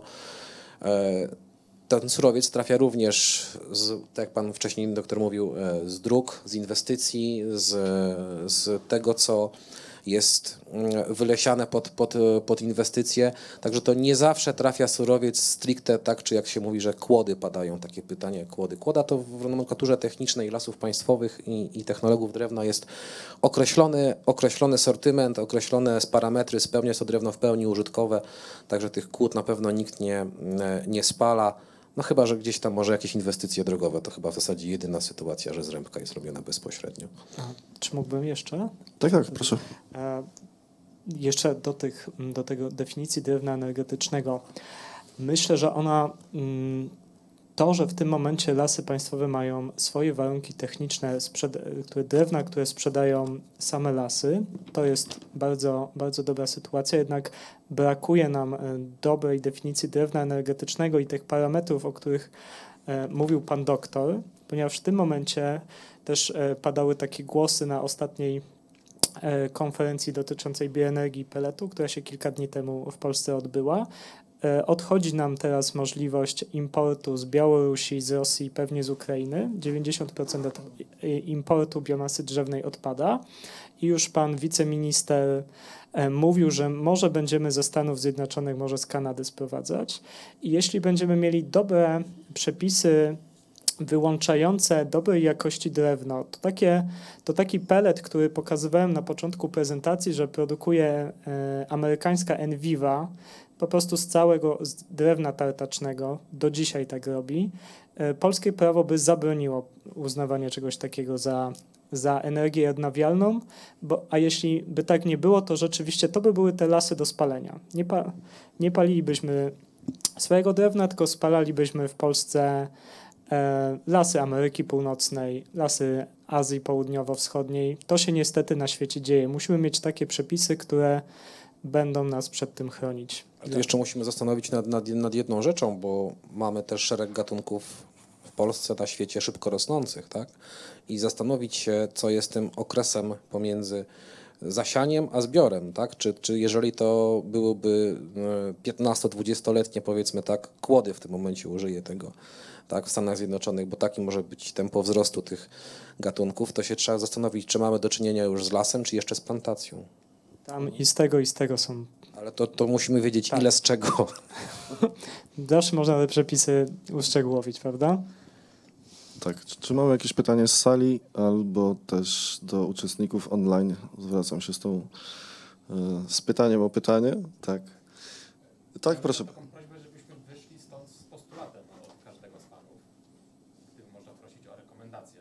E: ten surowiec trafia również, tak jak pan wcześniej doktor mówił, z dróg, z inwestycji, z tego, co jest wylesiane pod inwestycje, także to nie zawsze trafia surowiec stricte tak, czy jak się mówi, że kłody padają, takie pytanie, kłody. Kłoda to w nomenklaturze technicznej Lasów Państwowych i technologów drewna jest określony sortyment, określone parametry, spełnia to drewno w pełni użytkowe, także tych kłód na pewno nikt nie spala. No chyba, że gdzieś tam może jakieś inwestycje drogowe, to chyba w zasadzie jedyna sytuacja, że zrębka jest robiona bezpośrednio.
B: Czy mógłbym jeszcze?
A: Tak, proszę.
B: Jeszcze do tego definicji drewna energetycznego. Myślę, że ona to, że w tym momencie Lasy Państwowe mają swoje warunki techniczne, drewna, które sprzedają same lasy, to jest bardzo, bardzo dobra sytuacja, jednak brakuje nam dobrej definicji drewna energetycznego i tych parametrów, o których mówił pan doktor, ponieważ w tym momencie też padały takie głosy na ostatniej konferencji dotyczącej bioenergii i pelletu, która się kilka dni temu w Polsce odbyła. Odchodzi nam teraz możliwość importu z Białorusi, z Rosji, pewnie z Ukrainy. 90% importu biomasy drzewnej odpada i już pan wiceminister mówił, że może będziemy ze Stanów Zjednoczonych, może z Kanady sprowadzać. I jeśli będziemy mieli dobre przepisy wyłączające dobrej jakości drewno, to taki pellet, który pokazywałem na początku prezentacji, że produkuje amerykańska Enviva, po prostu z całego drewna tartacznego, do dzisiaj tak robi, polskie prawo by zabroniło uznawania czegoś takiego za energię odnawialną, a jeśli by tak nie było, to rzeczywiście to by były te lasy do spalenia. Nie palilibyśmy swojego drewna, tylko spalalibyśmy w Polsce lasy Ameryki Północnej, lasy Azji Południowo-Wschodniej. To się niestety na świecie dzieje. Musimy mieć takie przepisy, które będą nas przed tym chronić.
E: Ale to jeszcze musimy zastanowić nad jedną rzeczą, bo mamy też szereg gatunków w Polsce, na świecie szybko rosnących, tak? I zastanowić się, co jest tym okresem pomiędzy zasianiem a zbiorem, tak? Czy jeżeli to byłyby 15-20-letnie, powiedzmy tak, kłody w tym momencie, użyję tego, tak, w Stanach Zjednoczonych, bo taki może być tempo wzrostu tych gatunków, to się trzeba zastanowić, czy mamy do czynienia już z lasem, czy jeszcze z plantacją.
B: Tam i z tego są.
E: Ale to musimy wiedzieć, ile z czego.
B: Zawsze można te przepisy uszczegółowić, prawda?
A: Tak, czy mamy jakieś pytanie z sali, albo też do uczestników online? Zwracam się z pytaniem o pytanie. Tak, tak, proszę.
F: Taką prośbę, żebyśmy wyszli stąd z postulatem od każdego z panów, w którym można prosić o rekomendacje.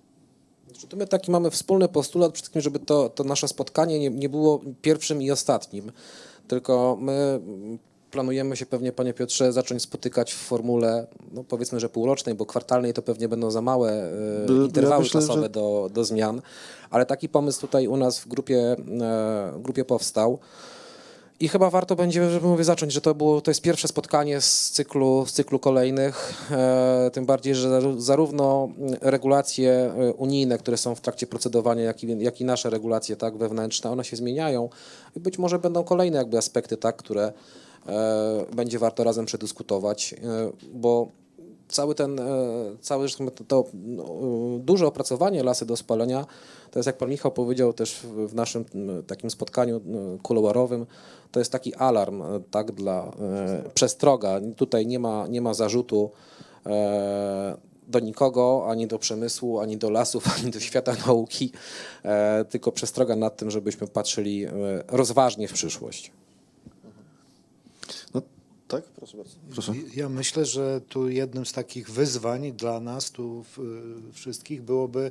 E: To my taki mamy wspólny postulat, przede wszystkim, żeby to nasze spotkanie nie było pierwszym i ostatnim, tylko my planujemy się pewnie, panie Piotrze, zacząć spotykać w formule, no powiedzmy, że półrocznej, bo kwartalnej to pewnie będą za małe interwały czasowe do zmian, ale taki pomysł tutaj u nas w grupie powstał. I chyba warto będzie, żeby mówię, zacząć, że to jest pierwsze spotkanie z cyklu kolejnych, tym bardziej, że zarówno regulacje unijne, które są w trakcie procedowania, jak i nasze regulacje, tak, wewnętrzne, one się zmieniają i być może będą kolejne jakby aspekty, tak, które będzie warto razem przedyskutować, bo całe to duże opracowanie lasy do spalenia, to jest, jak pan Michał powiedział też w naszym takim spotkaniu kuluarowym, to jest taki alarm, tak, dla przestroga. Tutaj nie ma zarzutu do nikogo, ani do przemysłu, ani do lasów, ani do świata nauki, tylko przestroga nad tym, żebyśmy patrzyli rozważnie w przyszłość.
A: Tak, proszę bardzo. Proszę.
D: Ja myślę, że tu jednym z takich wyzwań dla nas tu wszystkich byłoby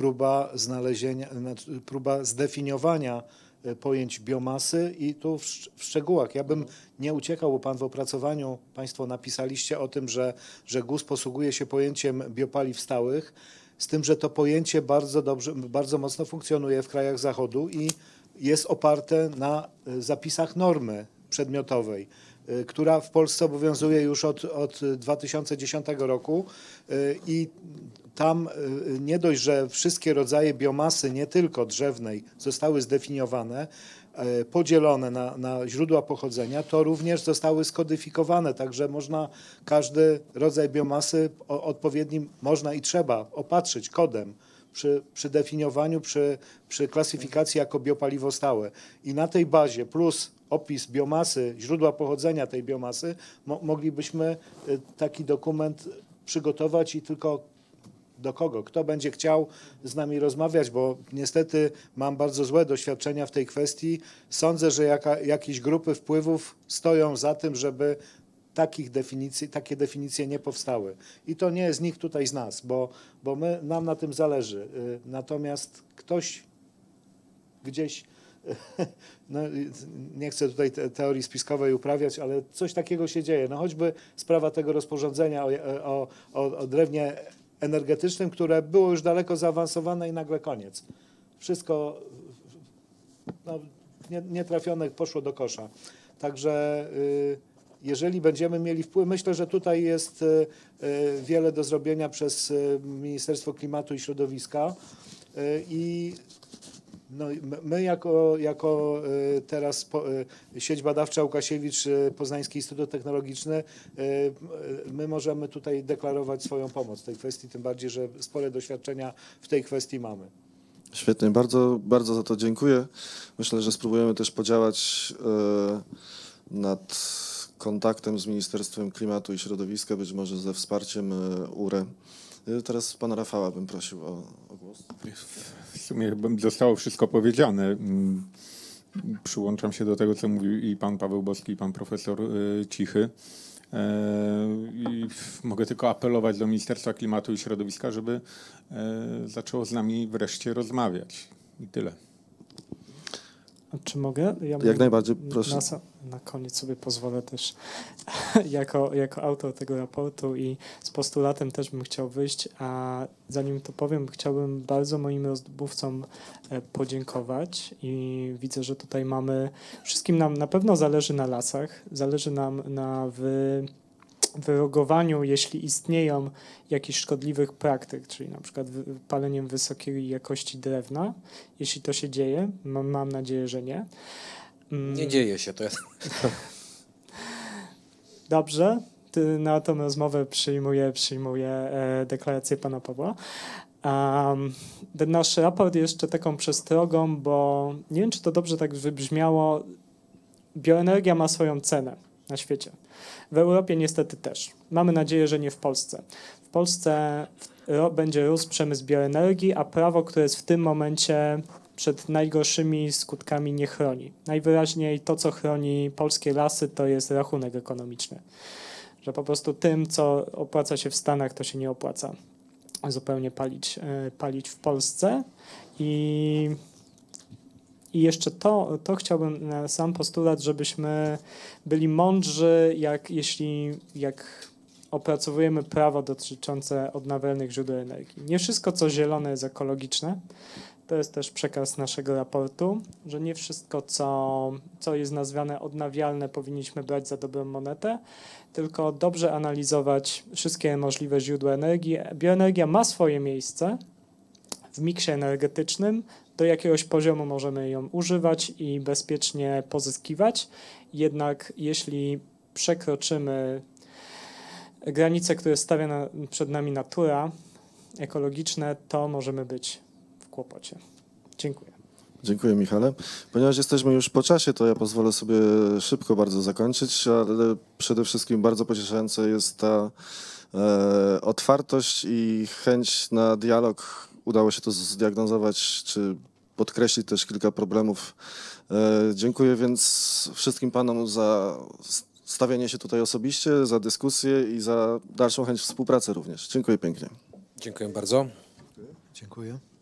D: próba zdefiniowania pojęć biomasy i tu w szczegółach. Ja bym nie uciekał, bo pan w opracowaniu, państwo napisaliście o tym, że GUS posługuje się pojęciem biopaliw stałych, z tym, że to pojęcie bardzo mocno funkcjonuje w krajach Zachodu i jest oparte na zapisach normy przedmiotowej, która w Polsce obowiązuje już od 2010 roku i tam nie dość, że wszystkie rodzaje biomasy, nie tylko drzewnej, zostały zdefiniowane, podzielone na źródła pochodzenia, to również zostały skodyfikowane, także można każdy rodzaj biomasy odpowiednim można i trzeba opatrzyć kodem przy definiowaniu, przy klasyfikacji jako biopaliwo stałe. I na tej bazie plus opis biomasy, źródła pochodzenia tej biomasy, moglibyśmy taki dokument przygotować i tylko do kogo? Kto będzie chciał z nami rozmawiać, bo niestety mam bardzo złe doświadczenia w tej kwestii. Sądzę, że jakieś grupy wpływów stoją za tym, żeby takie definicje nie powstały. I to nie jest nikt tutaj z nas, bo nam na tym zależy. Natomiast ktoś gdzieś no, nie chcę tutaj teorii spiskowej uprawiać, ale coś takiego się dzieje. No choćby sprawa tego rozporządzenia o drewnie energetycznym, które było już daleko zaawansowane i nagle koniec. Wszystko no, nietrafione poszło do kosza. Także jeżeli będziemy mieli wpływ, myślę, że tutaj jest wiele do zrobienia przez Ministerstwo Klimatu i Środowiska i no, my jako teraz sieć badawcza Łukasiewicz, Poznański Instytut Technologiczny, my możemy tutaj deklarować swoją pomoc w tej kwestii, tym bardziej, że spore doświadczenia w tej kwestii mamy.
A: Świetnie, bardzo, bardzo za to dziękuję. Myślę, że spróbujemy też podziałać nad kontaktem z Ministerstwem Klimatu i Środowiska, być może ze wsparciem URE. Teraz pana Rafała bym prosił o głos.
C: W sumie chyba zostało wszystko powiedziane. Przyłączam się do tego, co mówił i pan Paweł Boski, i pan profesor Cichy. I mogę tylko apelować do Ministerstwa Klimatu i Środowiska, żeby zaczęło z nami wreszcie rozmawiać. I tyle.
B: A czy mogę? Ja
A: Jak najbardziej, proszę.
B: Na koniec sobie pozwolę też jako autor tego raportu i z postulatem też bym chciał wyjść, a zanim to powiem, chciałbym bardzo moim rozmówcom podziękować i widzę, że tutaj wszystkim nam na pewno zależy na lasach, zależy nam na wyrogowaniu, jeśli istnieją jakieś szkodliwych praktyk, czyli na przykład paleniem wysokiej jakości drewna. Jeśli to się dzieje, mam nadzieję, że nie.
E: Nie dzieje się to.
B: Dobrze, na tą rozmowę przyjmuję deklarację pana Pawła. Ten nasz raport jeszcze taką przestrogą, bo nie wiem, czy to dobrze tak wybrzmiało, bioenergia ma swoją cenę na świecie. W Europie niestety też. Mamy nadzieję, że nie w Polsce. W Polsce będzie rósł przemysł bioenergii, a prawo, które jest w tym momencie przed najgorszymi skutkami nie chroni. Najwyraźniej to, co chroni polskie lasy, to jest rachunek ekonomiczny. Że po prostu tym, co opłaca się w Stanach, to się nie opłaca zupełnie palić w Polsce. I jeszcze to chciałbym na sam postulat, żebyśmy byli mądrzy, jak opracowujemy prawo dotyczące odnawialnych źródeł energii. Nie wszystko, co zielone, jest ekologiczne. To jest też przekaz naszego raportu, że nie wszystko, co jest nazwane odnawialne, powinniśmy brać za dobrą monetę, tylko dobrze analizować wszystkie możliwe źródła energii. Bioenergia ma swoje miejsce w miksie energetycznym, do jakiegoś poziomu możemy ją używać i bezpiecznie pozyskiwać. Jednak jeśli przekroczymy granice, które stawia przed nami natura ekologiczne, to możemy być w kłopocie. Dziękuję.
A: Dziękuję, Michale. Ponieważ jesteśmy już po czasie, to ja pozwolę sobie szybko bardzo zakończyć, ale przede wszystkim bardzo pocieszająca jest ta otwartość i chęć na dialog. Udało się to zdiagnozować, czy podkreślić też kilka problemów. Dziękuję więc wszystkim panom za stawianie się tutaj osobiście, za dyskusję i za dalszą chęć współpracy również. Dziękuję pięknie.
E: Dziękuję bardzo.
D: Dziękuję.